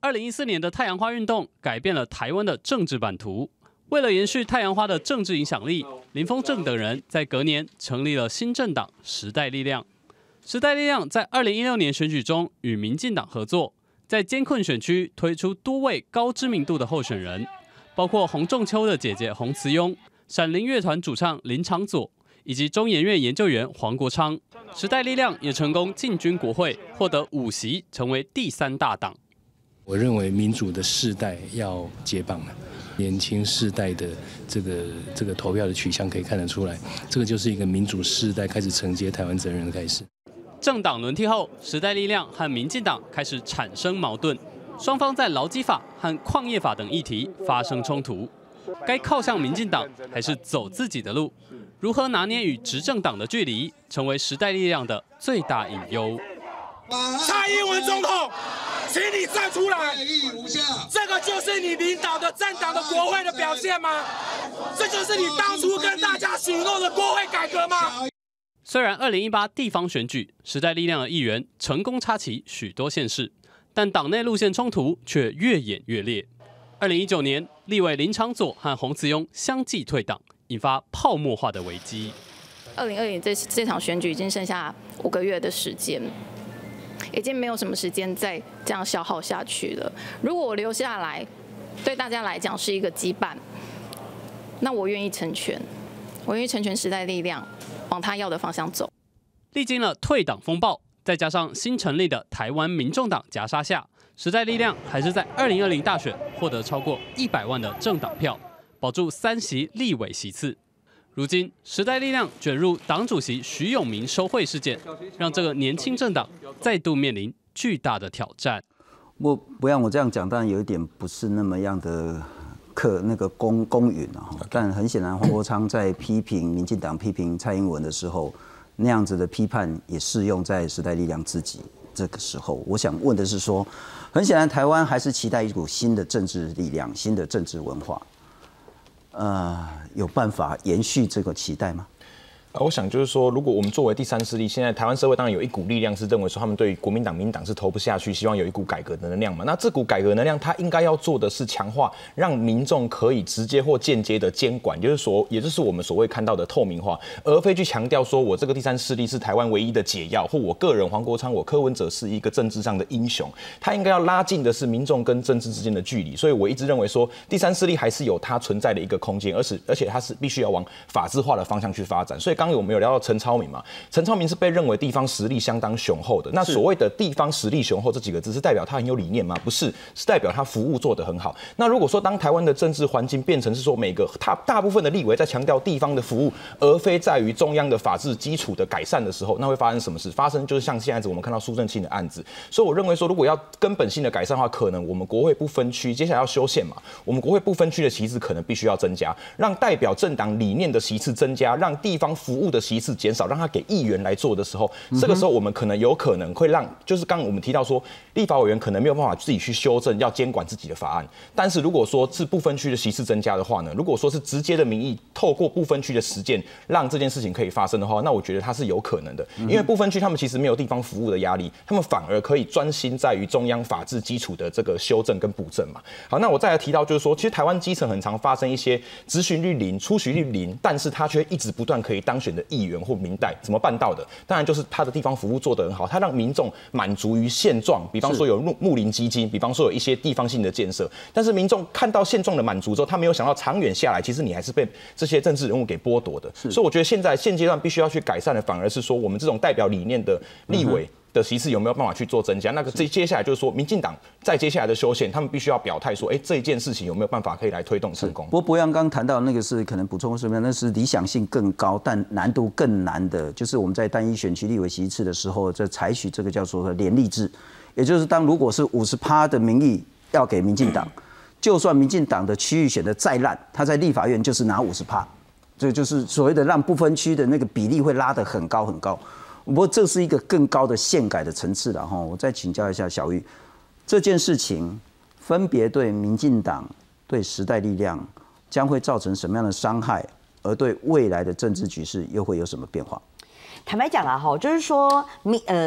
2014年的太阳花运动改变了台湾的政治版图。为了延续太阳花的政治影响力，林峰正等人在隔年成立了新政党时代力量。时代力量在2016年选举中与民进党合作，在艰困选区推出多位高知名度的候选人，包括洪仲丘的姐姐洪慈庸、闪灵乐团主唱林长佐，以及中研院研究员黄国昌。时代力量也成功进军国会，获得5席，成为第3大党。 我认为民主的世代要接棒了，年轻世代的这个投票的取向可以看得出来，这个就是一个民主世代开始承接台湾责任的开始。 政党轮替后，时代力量和民进党开始产生矛盾，双方在劳基法和矿业法等议题发生冲突。该靠向民进党，还是走自己的路？如何拿捏与执政党的距离，成为时代力量的最大隐忧。 蔡英文总统，请你站出来！这个就是你领导的政党的国会的表现吗？这就是你当初跟大家许诺的国会改革吗？ 虽然2018地方选举，时代力量的议员成功插旗许多县市，但党内路线冲突却越演越烈。2019年，立委林长佐和洪慈庸相继退党，引发泡沫化的危机。 2020年这场选举已经剩下5个月的时间。已经没有什么时间再这样消耗下去了。如果我留下来，对大家来讲是一个羁绊，那我愿意成全，我愿意成全时代力量，往他要的方向走。 历经了退党风暴，再加上新成立的台湾民众党夹杀下，时代力量还是在2020大选获得超过100万的政党票，保住3席立委席次。如今，时代力量卷入党主席徐永明收贿事件，让这个年轻政党再度面临巨大的挑战。 不让我这样讲，当然有一点不是那么样的公允啊。但很显然，黄国昌在批评民进党、批评蔡英文的时候，那样子的批判也适用在时代力量自己。这个时候，我想问的是说，很显然台湾还是期待一股新的政治力量、新的政治文化。有办法延续这个期待吗？ 我想就是说，如果我们作为第3势力，现在台湾社会当然有一股力量是认为说，他们对国民党、民进党是投不下去，希望有一股改革的能量嘛。那这股改革能量，它应该要做的是强化，让民众可以直接或间接的监管，也就是我们所谓看到的透明化，而非去强调说我这个第3势力是台湾唯一的解药，或我个人黄国昌、我柯文哲是一个政治上的英雄。他应该要拉近的是民众跟政治之间的距离。所以我一直认为说，第3势力还是有它存在的一个空间，而且它是必须要往法治化的方向去发展。所以刚刚我们有聊到陈超明嘛，陈超明是被认为地方实力相当雄厚的。那所谓的地方实力雄厚这几个字，是代表他很有理念吗？不是，是代表他服务做得很好。那如果说当台湾的政治环境变成是说大部分的立委在强调地方的服务，而非在于中央的法治基础的改善的时候，那会发生什么事？发生就是像现在我们看到苏正清的案子。所以我认为说，如果要根本性的改善的话，可能我们国会不分区，接下来要修宪嘛，我们国会不分区的席次可能必须要增加，让代表政党理念的席次增加，让地方服务的席次减少，让他给议员来做的时候，这个时候我们有可能会让，就是刚刚我们提到说，立法委员可能没有办法自己去修正，要监管自己的法案。但是如果说是不分区的席次增加的话呢，如果说是直接的民意透过不分区的实践让这件事情可以发生的话，那我觉得它是有可能的，因为不分区他们其实没有地方服务的压力，他们反而可以专心在于中央法治基础的这个修正跟补正嘛。好，那我再来提到就是说，其实台湾基层很常发生一些咨询率0、出席率0，但是他却一直不断可以当选的议员或民代，怎么办到的？当然就是他的地方服务做得很好，他让民众满足于现状，比方说有牧林基金，比方说有一些地方性的建设，但是民众看到现状的满足之后，他没有想到长远下来，其实你还是被这些政治人物给剥夺的。所以我觉得现阶段必须要去改善的，反而是说我们这种代表理念的立委的席次有没有办法去做增加？那个接下来就是说，民进党在接下来的修宪，他们必须要表态说，这一件事情有没有办法可以来推动成功？ 不过博洋刚谈到那个是可能补充什么样？那是理想性更高，但难度更难的，就是我们在单一选区立委席次的时候，在采取这个叫做联立制，也就是如果是50%的民意要给民进党，就算民进党的区域选得再烂，他在立法院就是拿50%，这就是所谓的让不分区的那个比例会拉得很高很高。不过这是一个更高的宪改的层次了哈。我再请教一下小玉，这件事情分别对民进党、对时代力量将会造成什么样的伤害，而对未来的政治局势又会有什么变化？ 坦白讲啦，就是说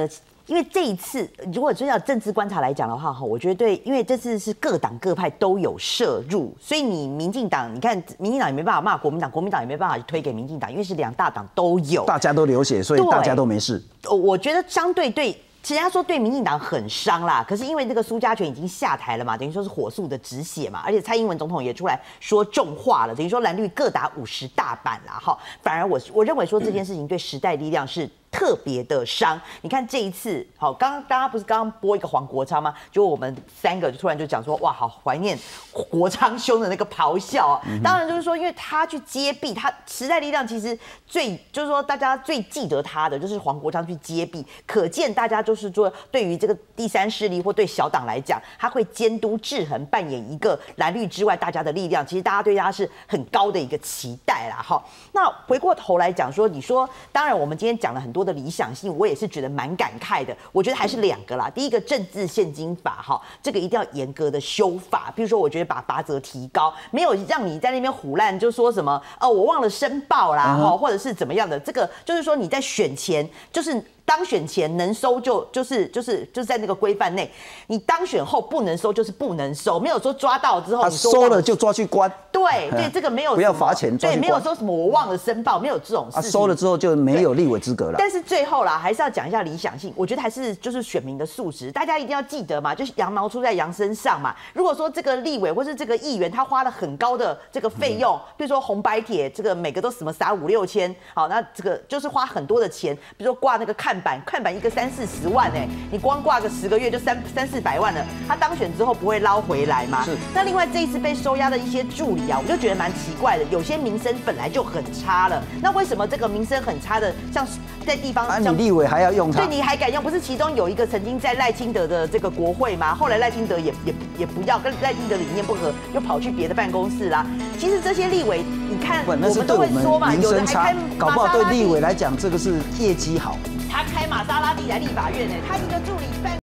因为这一次，如果真要政治观察来讲的话，我觉得对，因为这次是各党各派都有涉入，所以你民进党，你看民进党也没办法骂国民党，国民党也没办法推给民进党，因为是2大党都有， 大家都流血，所以大家都没事。 我觉得相对对。其实他说对民进党很伤啦，可是因为这个苏家全已经下台了嘛，等于说是火速的止血嘛，而且蔡英文总统也出来说重话了，等于说蓝绿各打50大板啦，哈，反而我认为说这件事情对时代力量是特别的伤。你看这一次，好，大家不是刚播一个黄国昌吗？就我们3个就突然就讲说，哇，好怀念国昌兄的那个咆哮啊！当然就是说，因为他去揭弊，他时代力量其实就是说大家最记得他的就是黄国昌去揭弊，可见大家就是说对于这个第三势力或对小党来讲，他会监督制衡，扮演一个蓝绿之外大家的力量。其实大家对他是很高的一个期待啦，哈。那回过头来讲说，你说，当然我们今天讲了很多的理想性，我也是觉得蛮感慨的。我觉得还是2个啦。第一个政治现金法，哈，这个一定要严格的修法。比如说，我觉得把罚则提高，没有让你在那边唬烂，就说什么我忘了申报啦，或者是怎么样的。这个就是说你在选前就是。当选前能收就是在那个规范内，你当选后不能收就是不能收，没有说抓到之后你说收了就抓去关。 对，这个没有不要罚钱， 对，没有说什么我忘了申报，没有这种事情。 收了之后就没有立委资格了。 但是最后啦，还是要讲一下理想性，我觉得还是就是选民的素质，大家一定要记得嘛，就是羊毛出在羊身上嘛。如果说这个立委或是这个议员他花了很高的这个费用，比如说红白帖这个每个都什么撒5、6千，好，那这个就是花很多的钱，比如说挂那个看板一个30、40万你光挂个10个月就300、400万了，他当选之后不会捞回来吗？是。那另外这一次被收押的一些助理啊，我就觉得蛮奇怪的，有些名声本来就很差了，那为什么这个名声很差的，像在地方， 你立委还要用他？ 对，你还敢用？不是其中有一个曾经在赖清德的这个国会吗？后来赖清德也不要，跟赖清德理念不合，又跑去别的办公室啦。其实这些立委，你看我们都会说嘛，有的还开搞不好对立委来讲，这个是业绩好。 他开玛莎拉蒂来立法院他一个助理办。